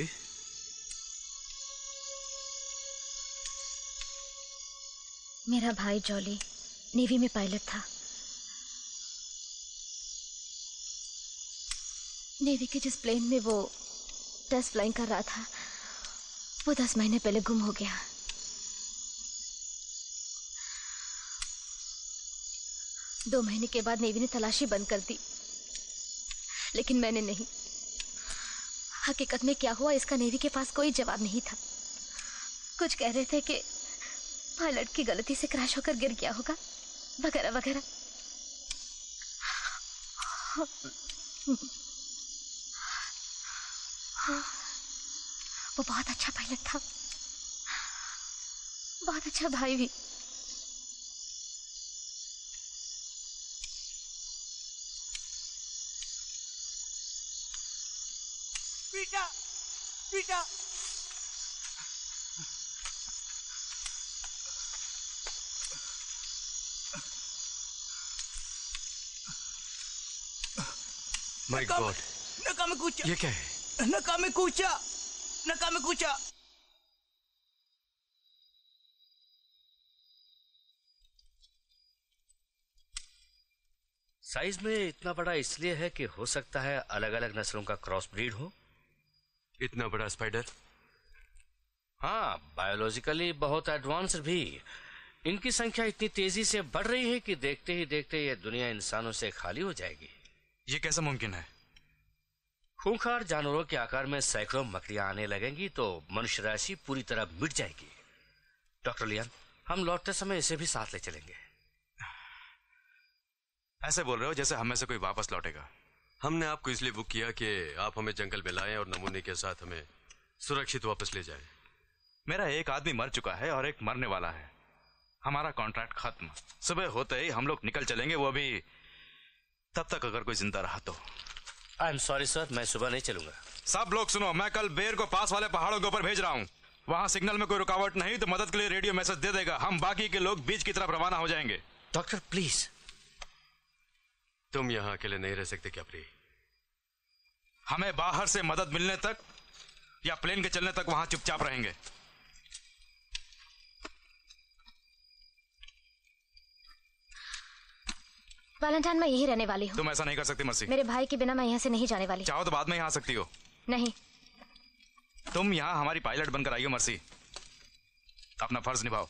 मेरा भाई जॉली नेवी में पायलट था। नेवी के जिस प्लेन में वो टेस्ट फ्लाइंग कर रहा था वो दस महीने पहले गुम हो गया। दो महीने के बाद नेवी ने तलाशी बंद कर दी, लेकिन मैंने नहीं। हकीकत में क्या हुआ इसका नेवी के पास कोई जवाब नहीं था। कुछ कह रहे थे कि पायलट की गलती से क्रैश होकर गिर गया होगा, वगैरह वगैरह। वो बहुत अच्छा पायलट था, बहुत अच्छा भाई भी। बेटा, बेटा। माय गॉड, नका में कूचा। ये क्या है? नका में कूचा, नका में कूचा। साइज में इतना बड़ा इसलिए है कि हो सकता है अलग अलग नस्लों का क्रॉस ब्रीड हो। इतना बड़ा स्पाइडर? हाँ, बायोलॉजिकली बहुत एडवांस भी। इनकी संख्या इतनी तेजी से बढ़ रही है कि देखते ही देखते ये दुनिया इंसानों से खाली हो जाएगी। ये कैसा मुमकिन है? खूंखार जानवरों के आकार में सैकड़ों मकड़ियां आने लगेंगी तो मनुष्य राशि पूरी तरह मिट जाएगी। डॉक्टर लियान, हम लौटते समय इसे भी साथ ले चलेंगे। ऐसे बोल रहे हो जैसे हम में से कोई वापस लौटेगा। हमने आपको इसलिए बुक किया कि आप हमें जंगल में लाएं और नमूने के साथ हमें सुरक्षित वापस ले जाएं। मेरा एक आदमी मर चुका है और एक मरने वाला है। हमारा कॉन्ट्रैक्ट खत्म। सुबह होते ही हम लोग निकल चलेंगे, वो भी तब तक अगर कोई जिंदा रहा तो। आई एम सॉरी सर, मैं सुबह नहीं चलूंगा। सब लोग सुनो, मैं कल बेर को पास वाले पहाड़ों के ऊपर भेज रहा हूँ। वहाँ सिग्नल में कोई रुकावट नहीं तो मदद के लिए रेडियो मैसेज दे देगा। हम बाकी के लोग बीच की तरफ रवाना हो जाएंगे। Doctor please. तुम यहाँ अकेले नहीं रह सकते क्या प्रिय? हमें बाहर से मदद मिलने तक या प्लेन के चलने तक वहां चुपचाप रहेंगे। वैलेंटाइन, मैं यहीं रहने वाली हूँ। तुम ऐसा नहीं कर सकती मर्सी। मेरे भाई के बिना मैं यहाँ से नहीं जाने वाली। चाहो तो बाद में यहाँ आ सकती हो। नहीं। तुम यहाँ हमारी पायलट बनकर आई हो मर्सी। अपना फर्ज निभाओ।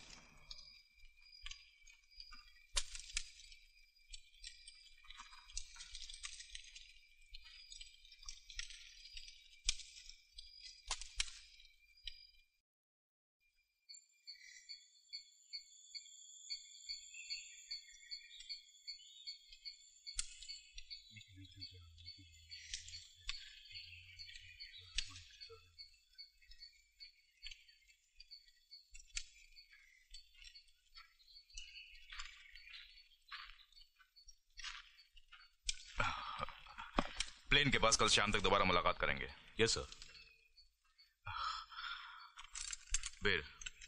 प्लेन के पास कल शाम तक दोबारा मुलाकात करेंगे। Yes sir. बेर,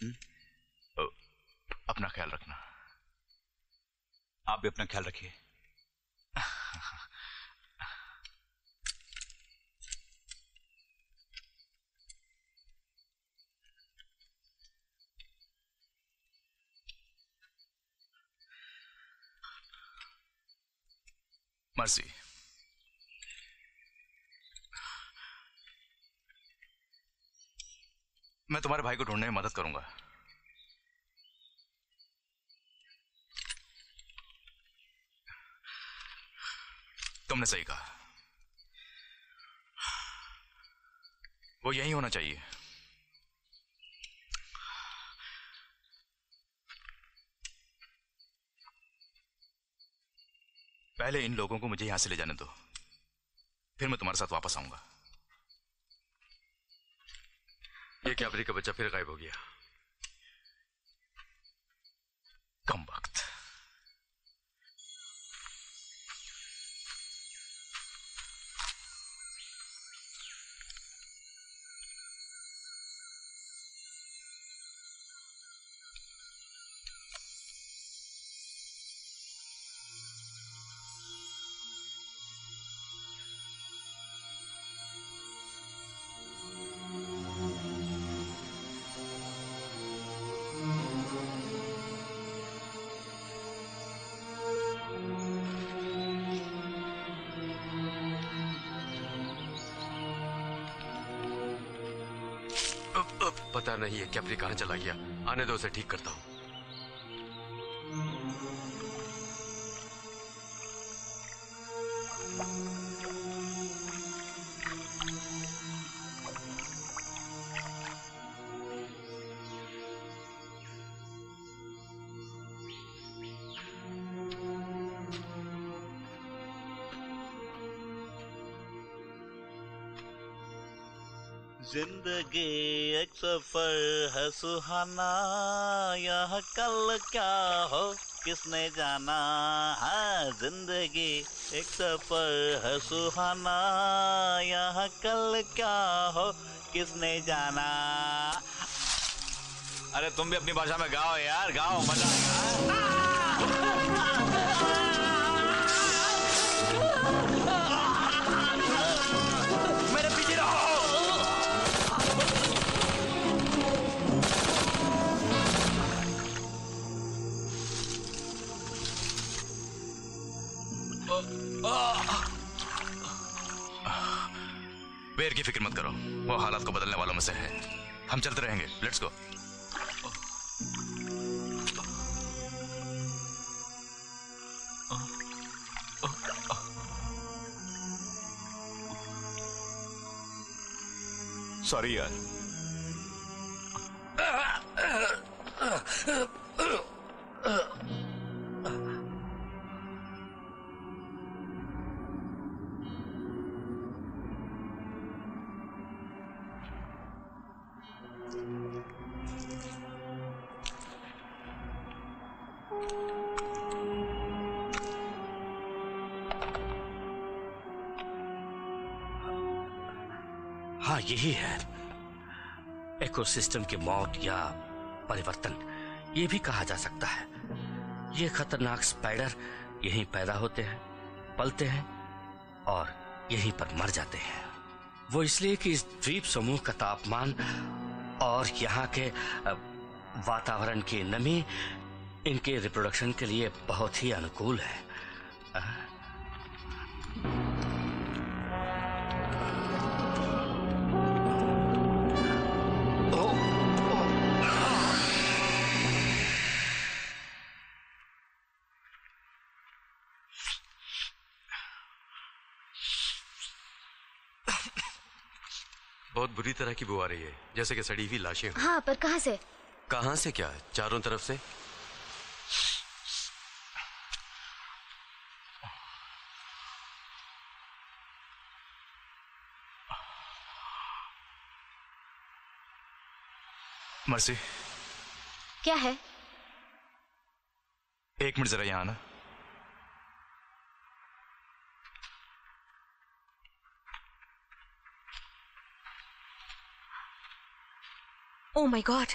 अपना ख्याल रखना। आप भी अपना ख्याल रखिए। मर्सी, मैं तुम्हारे भाई को ढूंढने में मदद करूंगा। तुमने सही कहा, वो यही होना चाहिए। पहले इन लोगों को मुझे यहां से ले जाने दो, फिर मैं तुम्हारे साथ वापस आऊंगा। ये कैबरी का बच्चा फिर गायब हो गया। कम वक्त। पता नहीं है कैबरी कहां चला गया। आने दो, उसे ठीक करता हूं। जिंदगी एक सफर है सुहाना, यह कल क्या हो किसने जाना। हाँ, जिंदगी एक सफर है सुहाना, यह कल क्या हो किसने जाना। अरे तुम भी अपनी भाषा में गाओ यार, गाओ, मजा आएगा। मेरे पीछे रहो। बेर की फिक्र मत करो, वो हालात को बदलने वालों में से है। हम चलते रहेंगे। Let's go. सॉरी यार। हाँ, यही है इकोसिस्टम की मौत या परिवर्तन, ये भी कहा जा सकता है। ये खतरनाक स्पाइडर यहीं पैदा होते हैं, पलते हैं और यहीं पर मर जाते हैं। वो इसलिए कि इस द्वीप समूह का तापमान और यहाँ के वातावरण की नमी इनके रिप्रोडक्शन के लिए बहुत ही अनुकूल है। बहुत बुरी तरह की बू आ रही है, जैसे कि सड़ी हुई लाशें। हाँ, पर कहाँ से? कहाँ से क्या? चारों तरफ से। मर्सी, क्या है? एक मिनट जरा यहाँ आना। Oh my God.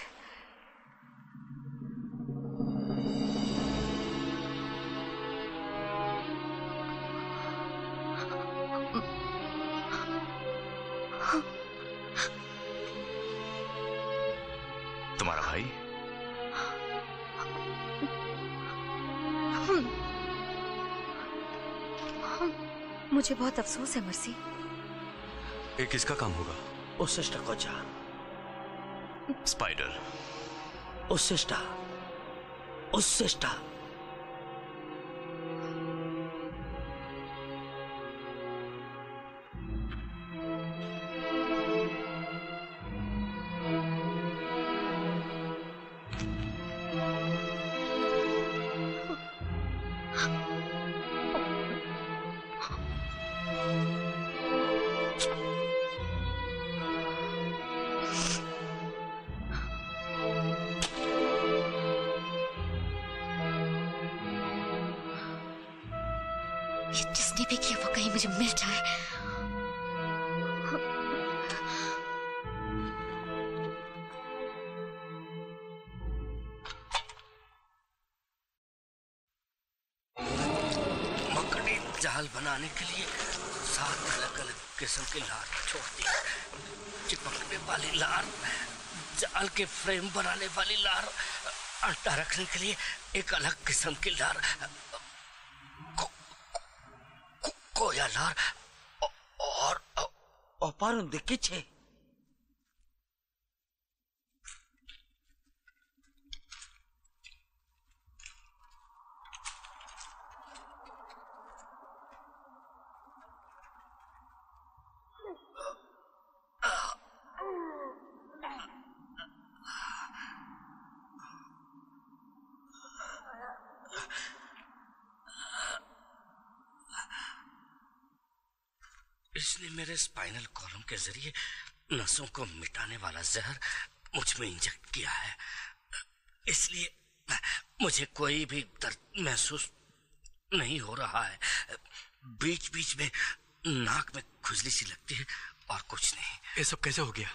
तुम्हारा भाई? मुझे बहुत अफसोस है मर्सी। ये किसका काम होगा? उस सिस्टर को जान। स्पाइडर। उस सिस्टर, उस सिस्टर। जिसने भी किया वो कहीं मुझे मिल जाए। मकड़ी जाल बनाने के लिए सात अलग अलग किस्म की लार छोड़ती है। चिपकने वाली लार, जाल के फ्रेम बनाने वाली लार, अंडा रखने के लिए एक अलग किस्म की लार, कोया लार और अपारुन दिक्किछे। इसने मेरे स्पाइनल कॉलम के जरिए नसों को मिटाने वाला जहर मुझ में इंजेक्ट किया है, इसलिए मुझे कोई भी दर्द महसूस नहीं हो रहा है। बीच बीच में नाक में खुजली सी लगती है और कुछ नहीं। ये सब कैसे हो गया?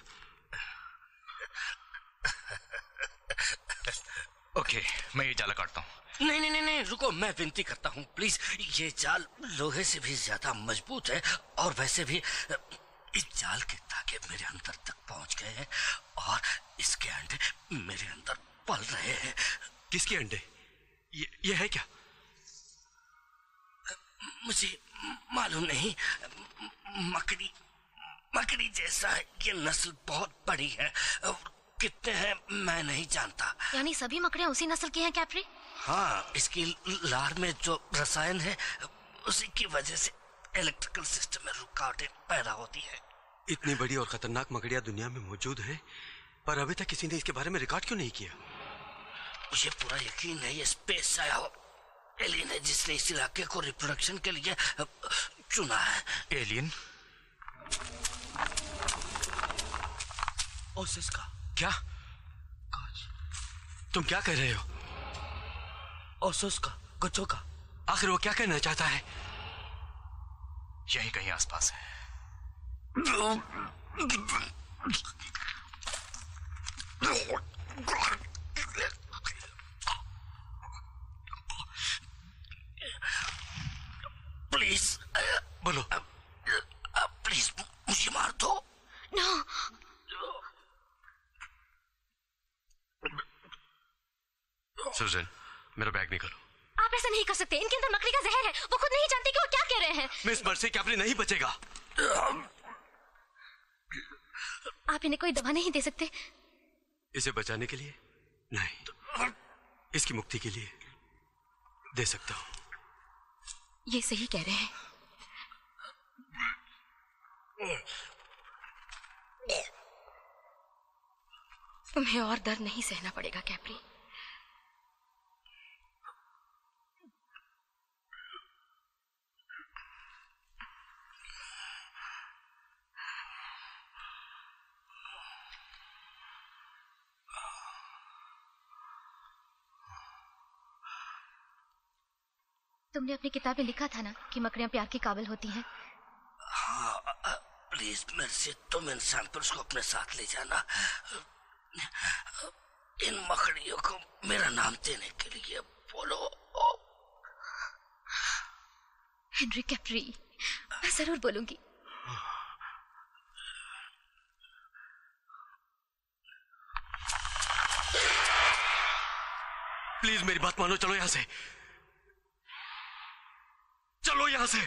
ओके, मैं ये जाला काटता हूँ। नहीं नहीं नहीं नहीं रुको, मैं विनती करता हूँ प्लीज। ये जाल लोहे से भी ज्यादा मजबूत है और वैसे भी इस जाल के धागे मेरे अंदर तक पहुंच गए हैं और इसके अंडे मेरे अंदर पल रहे हैं। किसके अंडे? ये, ये है क्या? मुझे मालूम नहीं। मकड़ी मकड़ी जैसा है। ये नस्ल बहुत बड़ी है। कितने हैं मैं नहीं जानता। यानी सभी मकड़ियाँ उसी नस्ल की हैं कैप्री? हाँ, इसकी लार में जो रसायन है उसी की वजह से इलेक्ट्रिकल सिस्टम में रुकावटें पैदा होती है। इतनी बड़ी और खतरनाक मकड़ियां दुनिया में मौजूद हैं, पर अभी तक किसी ने इसके बारे में रिकॉर्ड क्यों नहीं किया? मुझे पूरा यकीन है ये स्पेस से आया हो एलियन है जिसने इस इलाके को रिप्रोडक्शन के लिए चुना है। एलियन? ओसिस का। क्या? तुम क्या कह रहे हो? ओसिस का, कुछो का। आखिर वो क्या कहना चाहता है? यहीं कहीं आसपास है। प्लीज बोलो। प्लीज मुझे मार दो। नो। सुजन, मेरा बैग निकालो। आप ऐसा नहीं कर सकते, इनके अंदर मकड़ी का जहर है। वो खुद नहीं जानते कि वो क्या कह रहे हैं। मिस मर्सी, कैप्री नहीं बचेगा। आप इन्हें कोई दवा नहीं दे सकते? इसे बचाने के लिए नहीं, इसकी मुक्ति के लिए दे सकता हूं। ये सही कह रहे हैं। तुम्हें और दर्द नहीं सहना पड़ेगा कैप्री। तुमने अपनी किताब में लिखा था ना कि मकड़ियां प्यार के काबिल होती हैं। हाँ, प्लीज मेरे से तुम इन सैंपल्स को अपने साथ ले जाना। इन मकड़ियों को मेरा नाम देने के लिए बोलो। हेनरी कैप्री, मैं जरूर बोलूंगी। प्लीज मेरी बात मानो, चलो यहां से, चलो यहां से,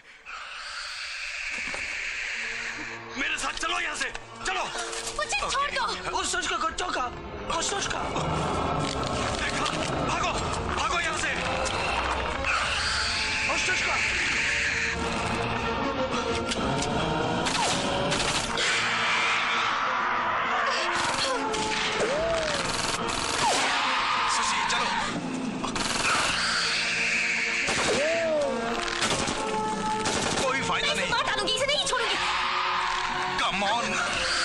मेरे साथ चलो यहां से, चलो। मुझे छोड़ दो। उस सोच का कुत्तों का, उस सोच का। देखा, भागो, भागो यहां से। उस सोच का। सुशी, चलो। कोई फायदा नहीं। मार डालूंगी, इसे नहीं छोड़ूंगी। Come on.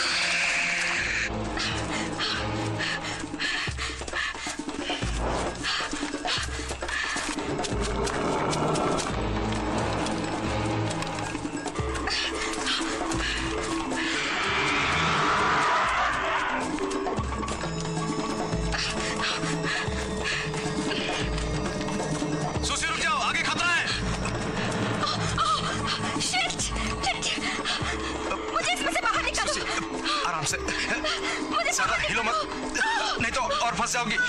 सुशी रुक जाओ, आगे खतरा है। Shit, shit. मुझे इसमें से बाहर निकालो। आराम से, मुझे ज्यादा हिलो मत, नहीं तो और फंस जाओगी।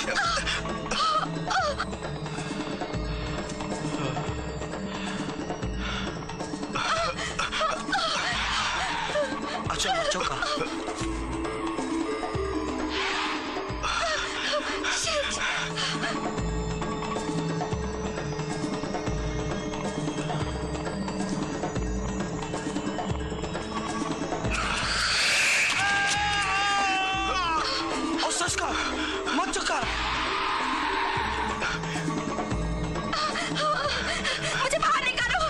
अच्छा बच्चों का। उस का मत चुका। मुझे बाहर निकालो।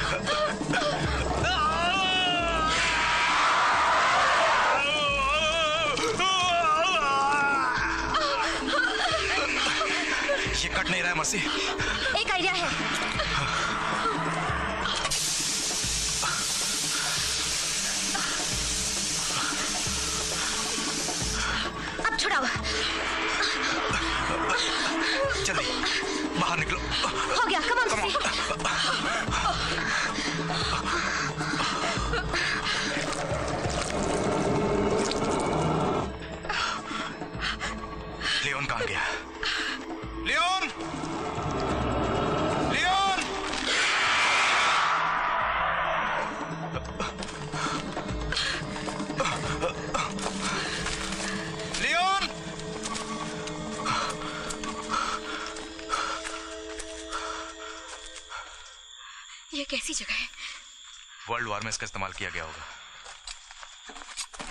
ये कट नहीं रहा है मर्सी। एक आइडिया है। अब छुड़ाओ। जल्दी बाहर निकलो। हो गया, कम ऑन सुशी। लियोन कहाँ गया? लियोन! लियोन! लियोन! ये कैसी जगह है? वर्ल्ड वॉर में इसका इस्तेमाल किया गया होगा।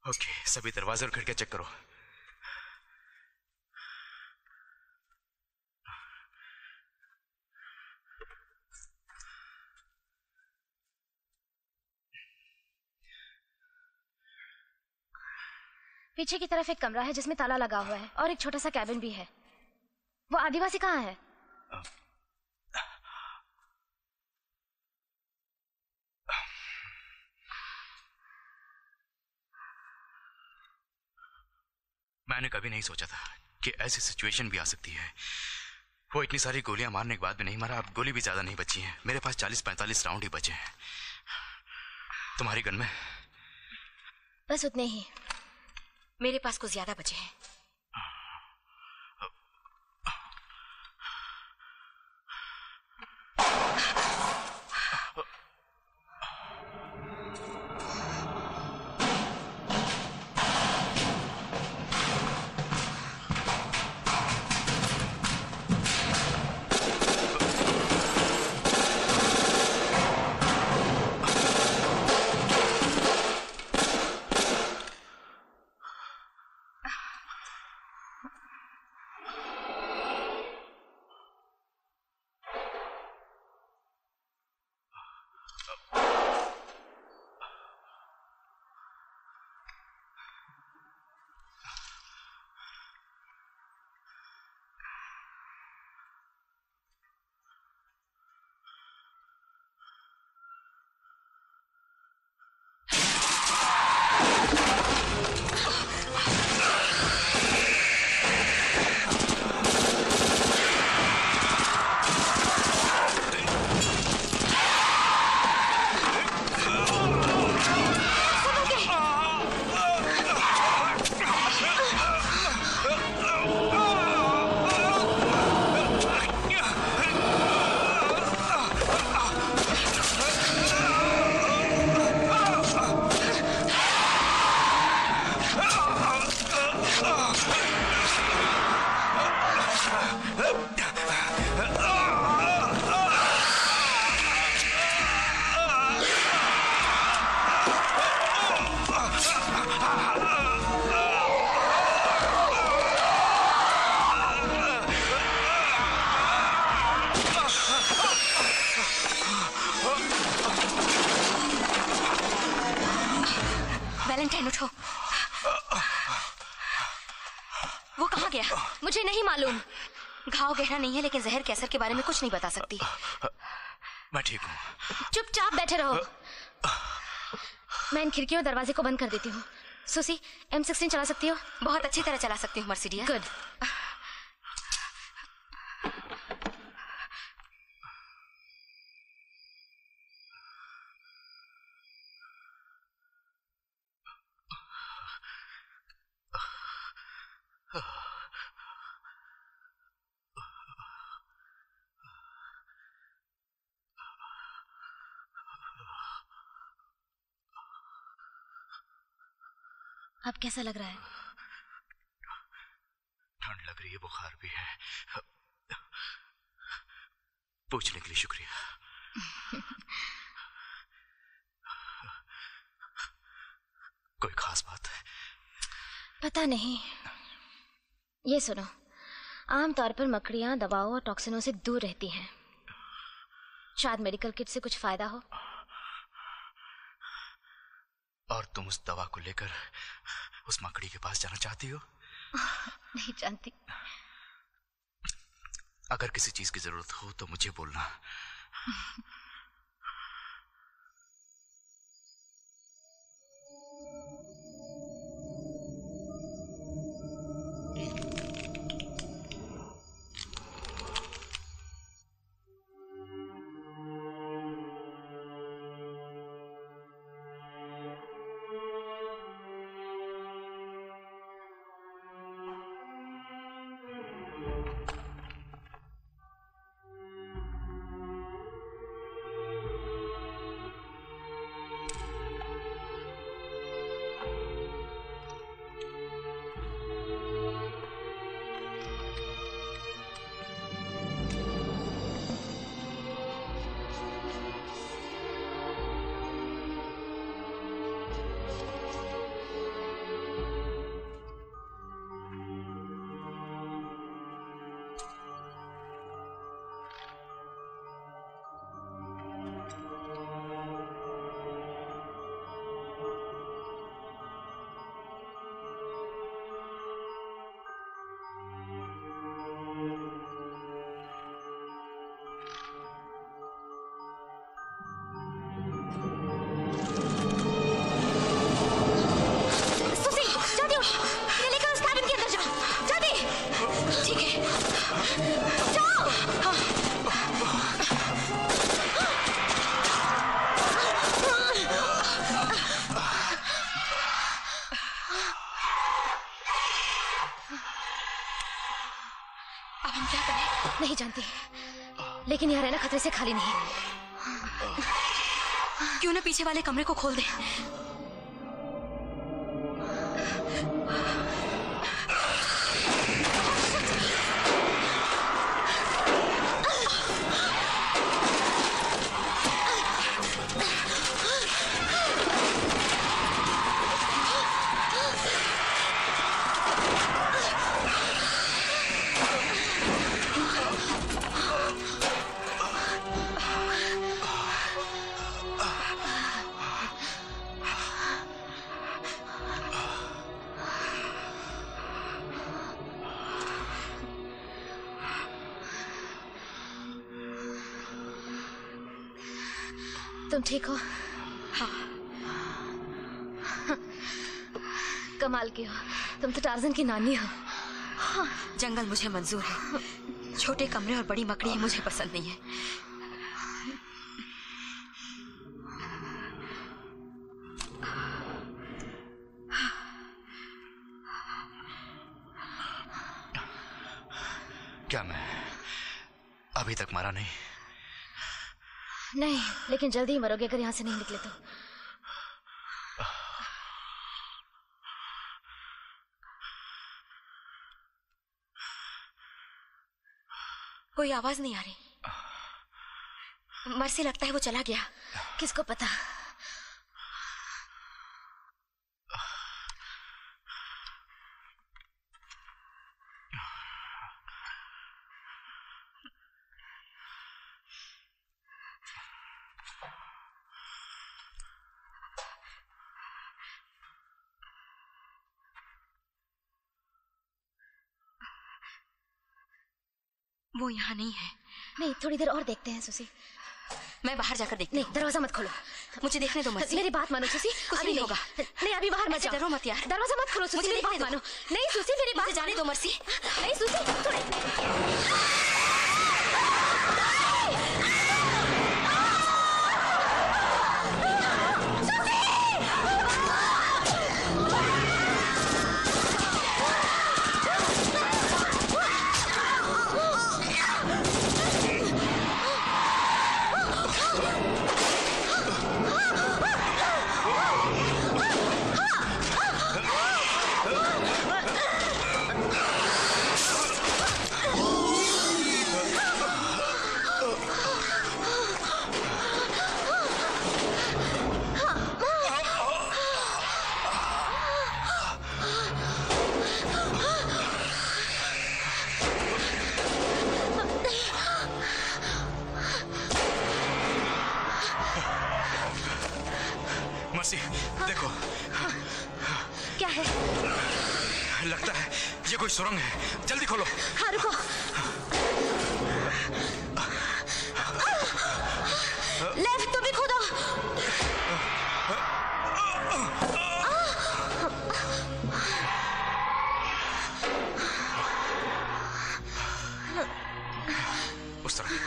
ओके, सभी दरवाजे और खिड़कियां चेक करो। पीछे की तरफ एक कमरा है जिसमें ताला लगा हुआ है और एक छोटा सा कैबिन भी है। वो आदिवासी कहाँ है? मैंने कभी नहीं सोचा था कि ऐसी सिचुएशन भी आ सकती है। वो इतनी सारी गोलियां मारने के बाद भी नहीं मरा। अब गोली भी ज्यादा नहीं बची है। मेरे पास चालीस पैंतालीस राउंड ही बचे हैं। तुम्हारी गन में? बस उतने ही। मेरे पास कुछ ज्यादा बचे हैं। वैलेंटाइन उठो। वो कहाँ गया? मुझे नहीं मालूम। घाव गहरा नहीं है लेकिन जहर के असर के बारे में कुछ नहीं बता सकती। मैं ठीक हूँ। चुपचाप बैठे रहो। मैं इन खिड़कियों और दरवाजे को बंद कर देती हूँ। सुसी, एम सिक्सटीन चला सकती हो? बहुत अच्छी तरह चला सकती हूँ मर्सिडिया। गुड। अब कैसा लग रहा है? ठंड लग रही है, बुखार भी है। पूछने के लिए शुक्रिया। कोई खास बात है? पता नहीं। ये सुनो, आमतौर पर मकड़ियां दवाओं और टॉक्सिनों से दूर रहती हैं। शायद मेडिकल किट से कुछ फायदा हो। और तुम उस दवा को लेकर उस मकड़ी के पास जाना चाहती हो? नहीं जानती। अगर किसी चीज की जरूरत हो तो मुझे बोलना। क्या करें? नहीं जानती, लेकिन यहाँ रहना खतरे से खाली नहीं। क्यों ना पीछे वाले कमरे को खोल दे। तुम ठीक हो? हाँ। कमाल की हो, तुम तो टार्जन की नानी हो। हाँ। जंगल मुझे मंजूर है, छोटे कमरे और बड़ी मकड़ी मुझे पसंद नहीं है। क्या मैं अभी तक मरा नहीं? नहीं, लेकिन जल्दी ही मरोगे अगर यहाँ से नहीं निकले तो। कोई आवाज नहीं आ रही। मर्सी लगता है वो चला गया। किसको पता? वो यहाँ नहीं है। नहीं, थोड़ी देर और देखते हैं सुसी। मैं बाहर जाकर देखती हूँ। नहीं, दरवाजा मत खोलो। मुझे देखने दो मर्सी। मेरी बात मानो सुसी, कुछ अभी नहीं होगा। नहीं, अभी बाहर मत जाओ। डरो मत यार। दरवाजा मत खोलो सुसी, मेरी बात मानो। नहीं सुसी, मेरी बात जाने दो मर्सी। नहीं सुसी, थोड़ी देखो। क्या है? लगता है ये कोई सुरंग है, जल्दी खोलो। हाँ रुको। लेफ्ट तो भी खोदो। उस तरफ।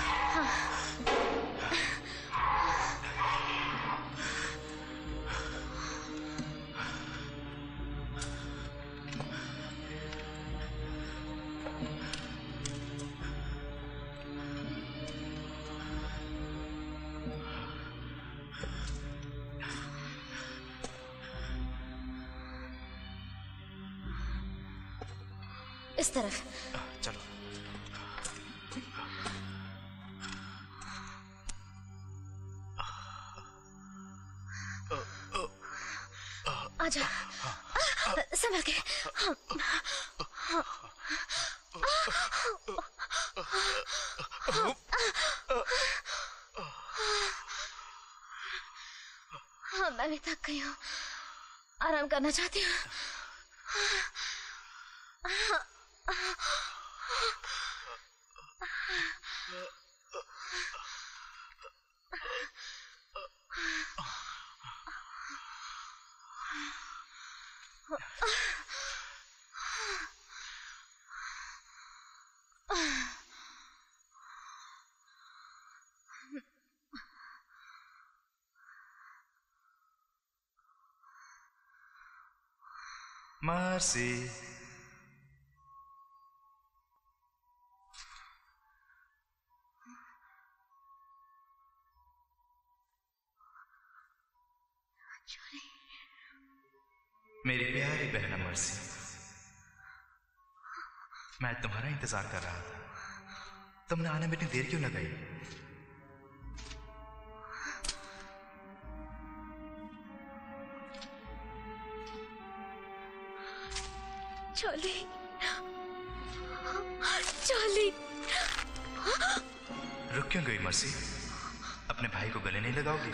इस तरफ। चलो। आजा, संभल के। हाँ, मैं भी थक गई हूँ, आराम करना चाहती हूँ। मर्सी, मेरी प्यारी बहना मर्सी, मैं तुम्हारा इंतजार कर रहा था। तुमने आने में इतनी देर क्यों लगाई? चॉली, चॉली। रुक क्यों गई मर्सी? अपने भाई को गले नहीं लगाओगी?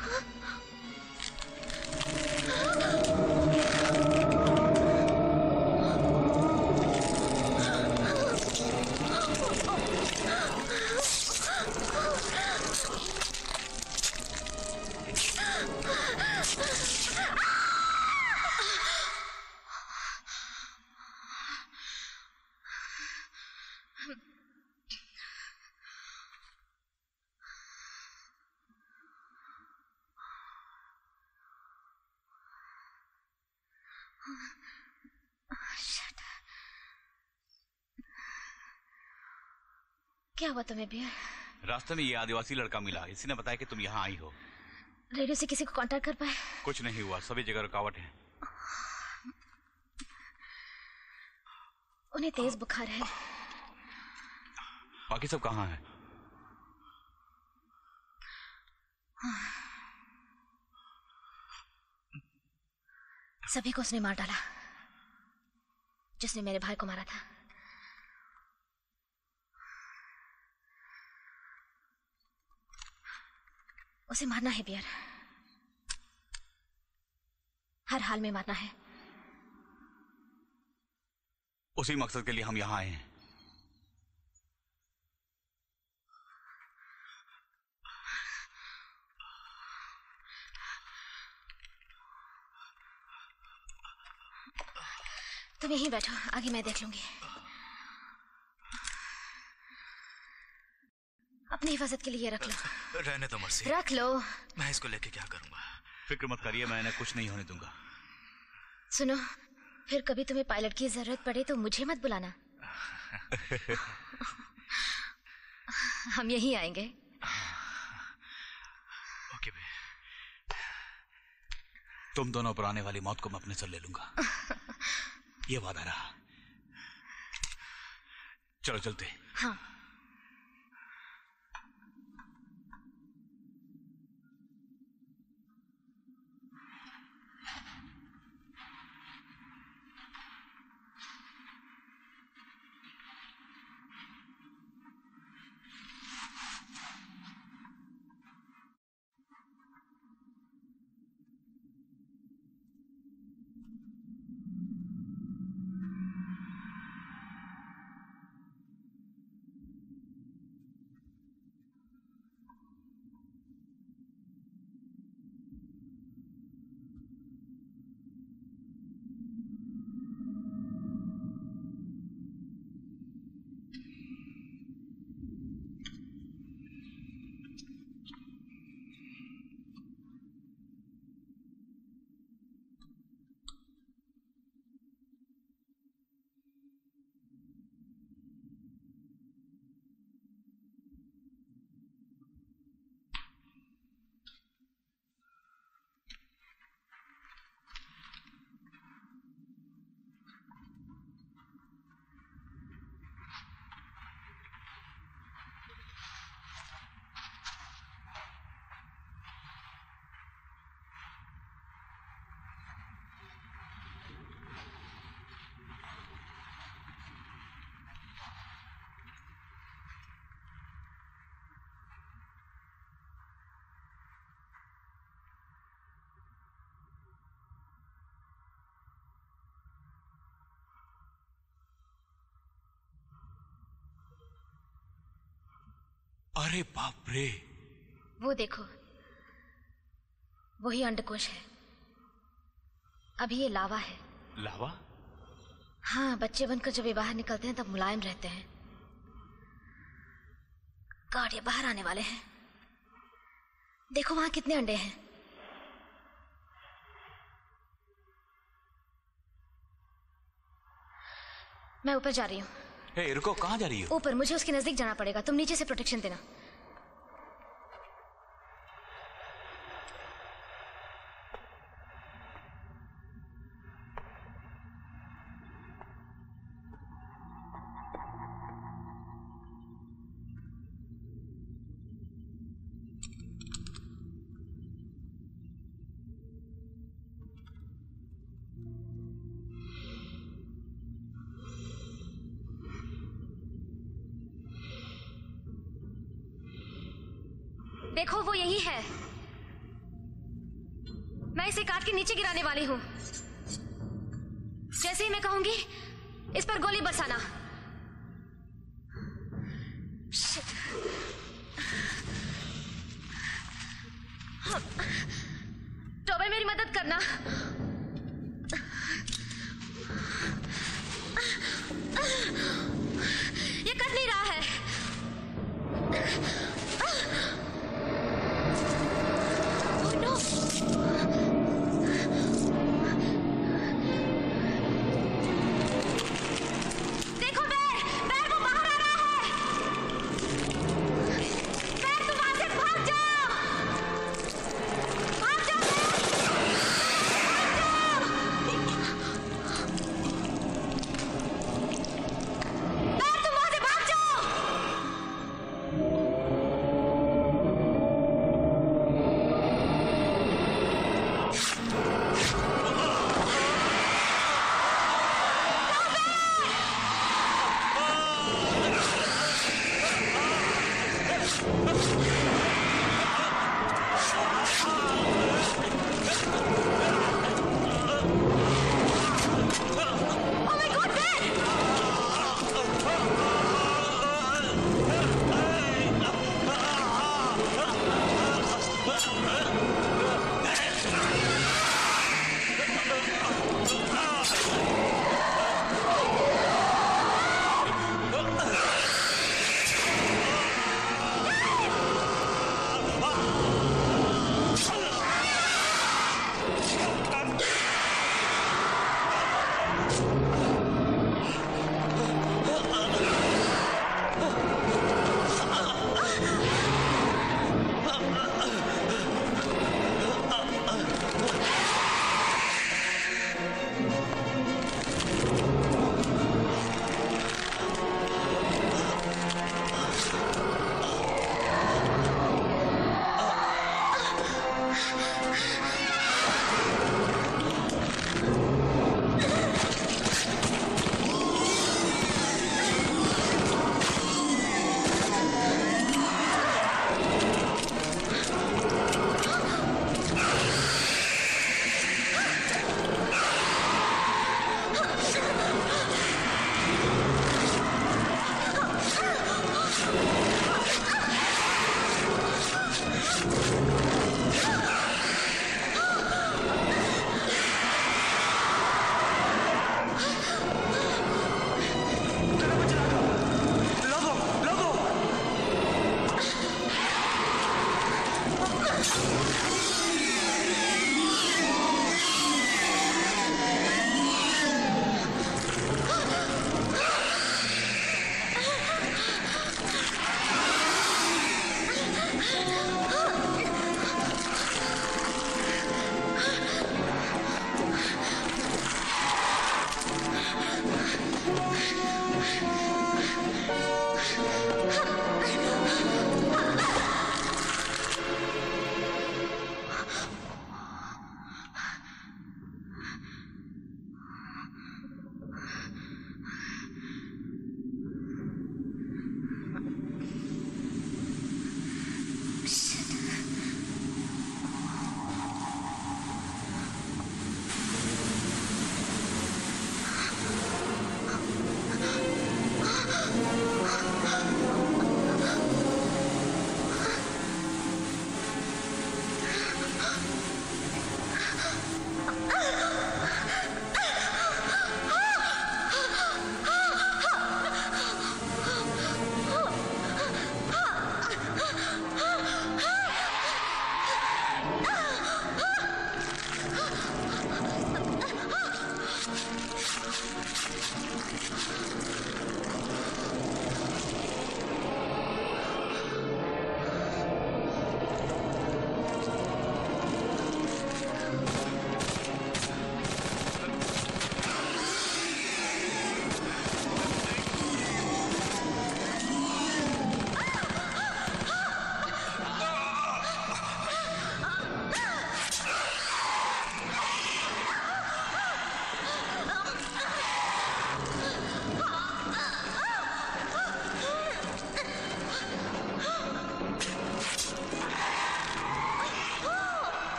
क्या हुआ तुम्हें बियर? रास्ते में ये आदिवासी लड़का मिला, इसी ने बताया कि तुम यहाँ आई हो। रेडियो से किसी को कांटेक्ट कर पाए? कुछ नहीं हुआ, सभी जगह रुकावट है। उन्हें तेज बुखार है। बाकी सब कहाँ है? सभी को उसने मार डाला, जिसने मेरे भाई को मारा था। उसे मारना है बियर, हर हाल में मारना है। उसी मकसद के लिए हम यहाँ आए हैं। तुम यहीं बैठो, आगे मैं देख लूंगी। अपनी हिफाजत के लिए रख लो। रहने दो मर्सी, रख लो। मैं इसको लेके क्या करूंगा? फिक्र मत करिए, मैं इन्हें कुछ नहीं होने दूंगा। सुनो, फिर कभी तुम्हें पायलट की जरूरत पड़े तो मुझे मत बुलाना। हम यहीं आएंगे। ओके बे। तुम दोनों पर आने वाली मौत को मैं अपने सर ले लूंगा, ये वादा रहा। चलो चलते। हाँ। अरे बाप रे, वो देखो, वही अंडकोश है। अभी ये लावा है। लावा? हाँ, बच्चे बनकर जब ये बाहर निकलते हैं तब मुलायम रहते हैं। गॉड, ये बाहर आने वाले हैं। देखो वहां कितने अंडे हैं। मैं ऊपर जा रही हूँ। हे, रुको, कहाँ जा रही हो? ऊपर, मुझे उसके नजदीक जाना पड़ेगा। तुम नीचे से प्रोटेक्शन देना। देखो वो यही है। मैं इसे काट के नीचे गिराने वाली हूँ। जैसे ही मैं कहूंगी इस पर गोली बरसाना। टोबे मेरी मदद करना। ये कट नहीं रहा है। Oh, no. देखो बैर, बैर वो बाहर आ रहा है। बैर तुम वहां से भाग जाओ, भाग जाओ बैर, भाग जाओ।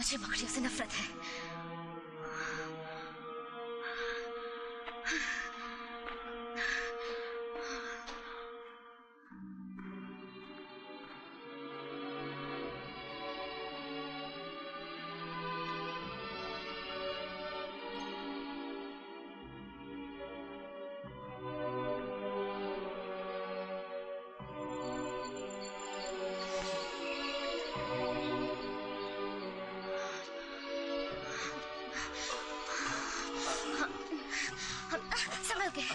मुझे मकड़ियों से नफरत है। संभल के।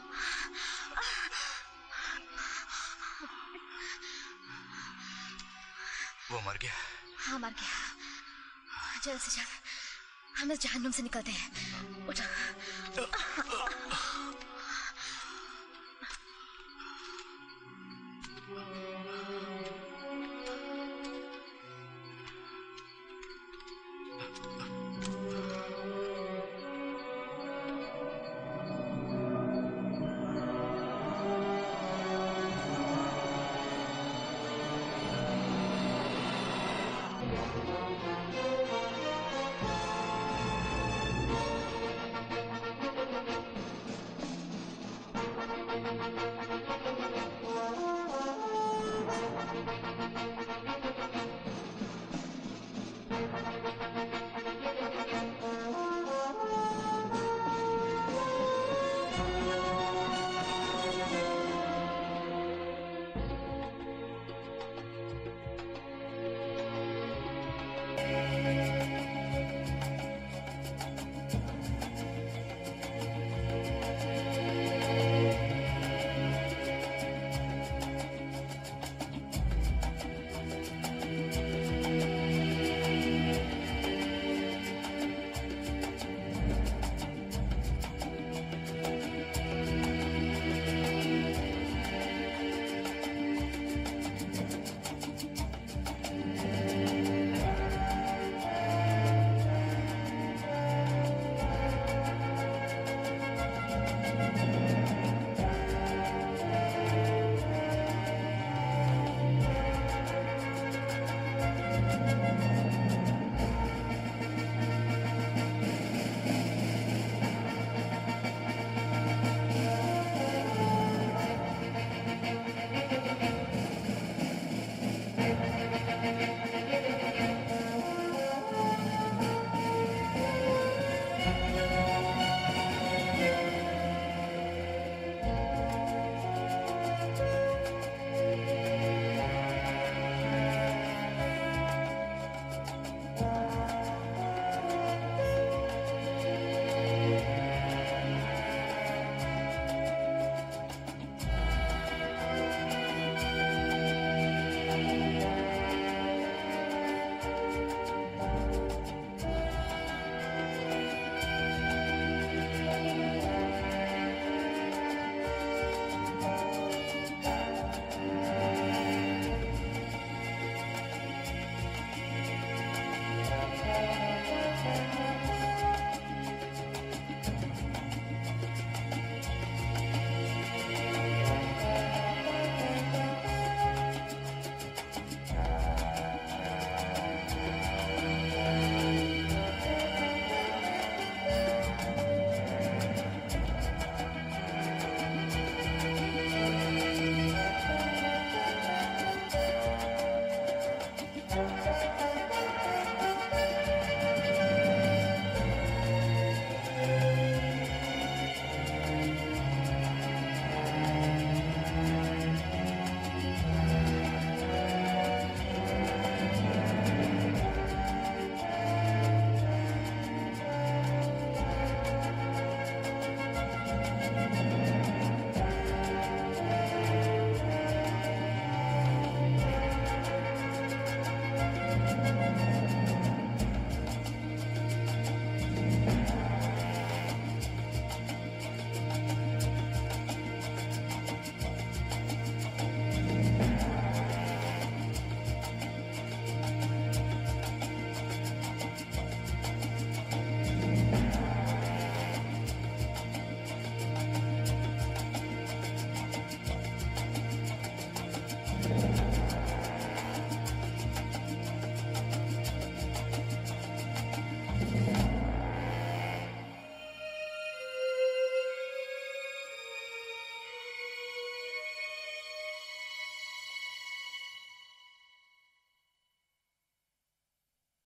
वो मर गया? हाँ मर गया। जल्द से जल्द हम इस जहन्नुम से निकलते हैं। उठो।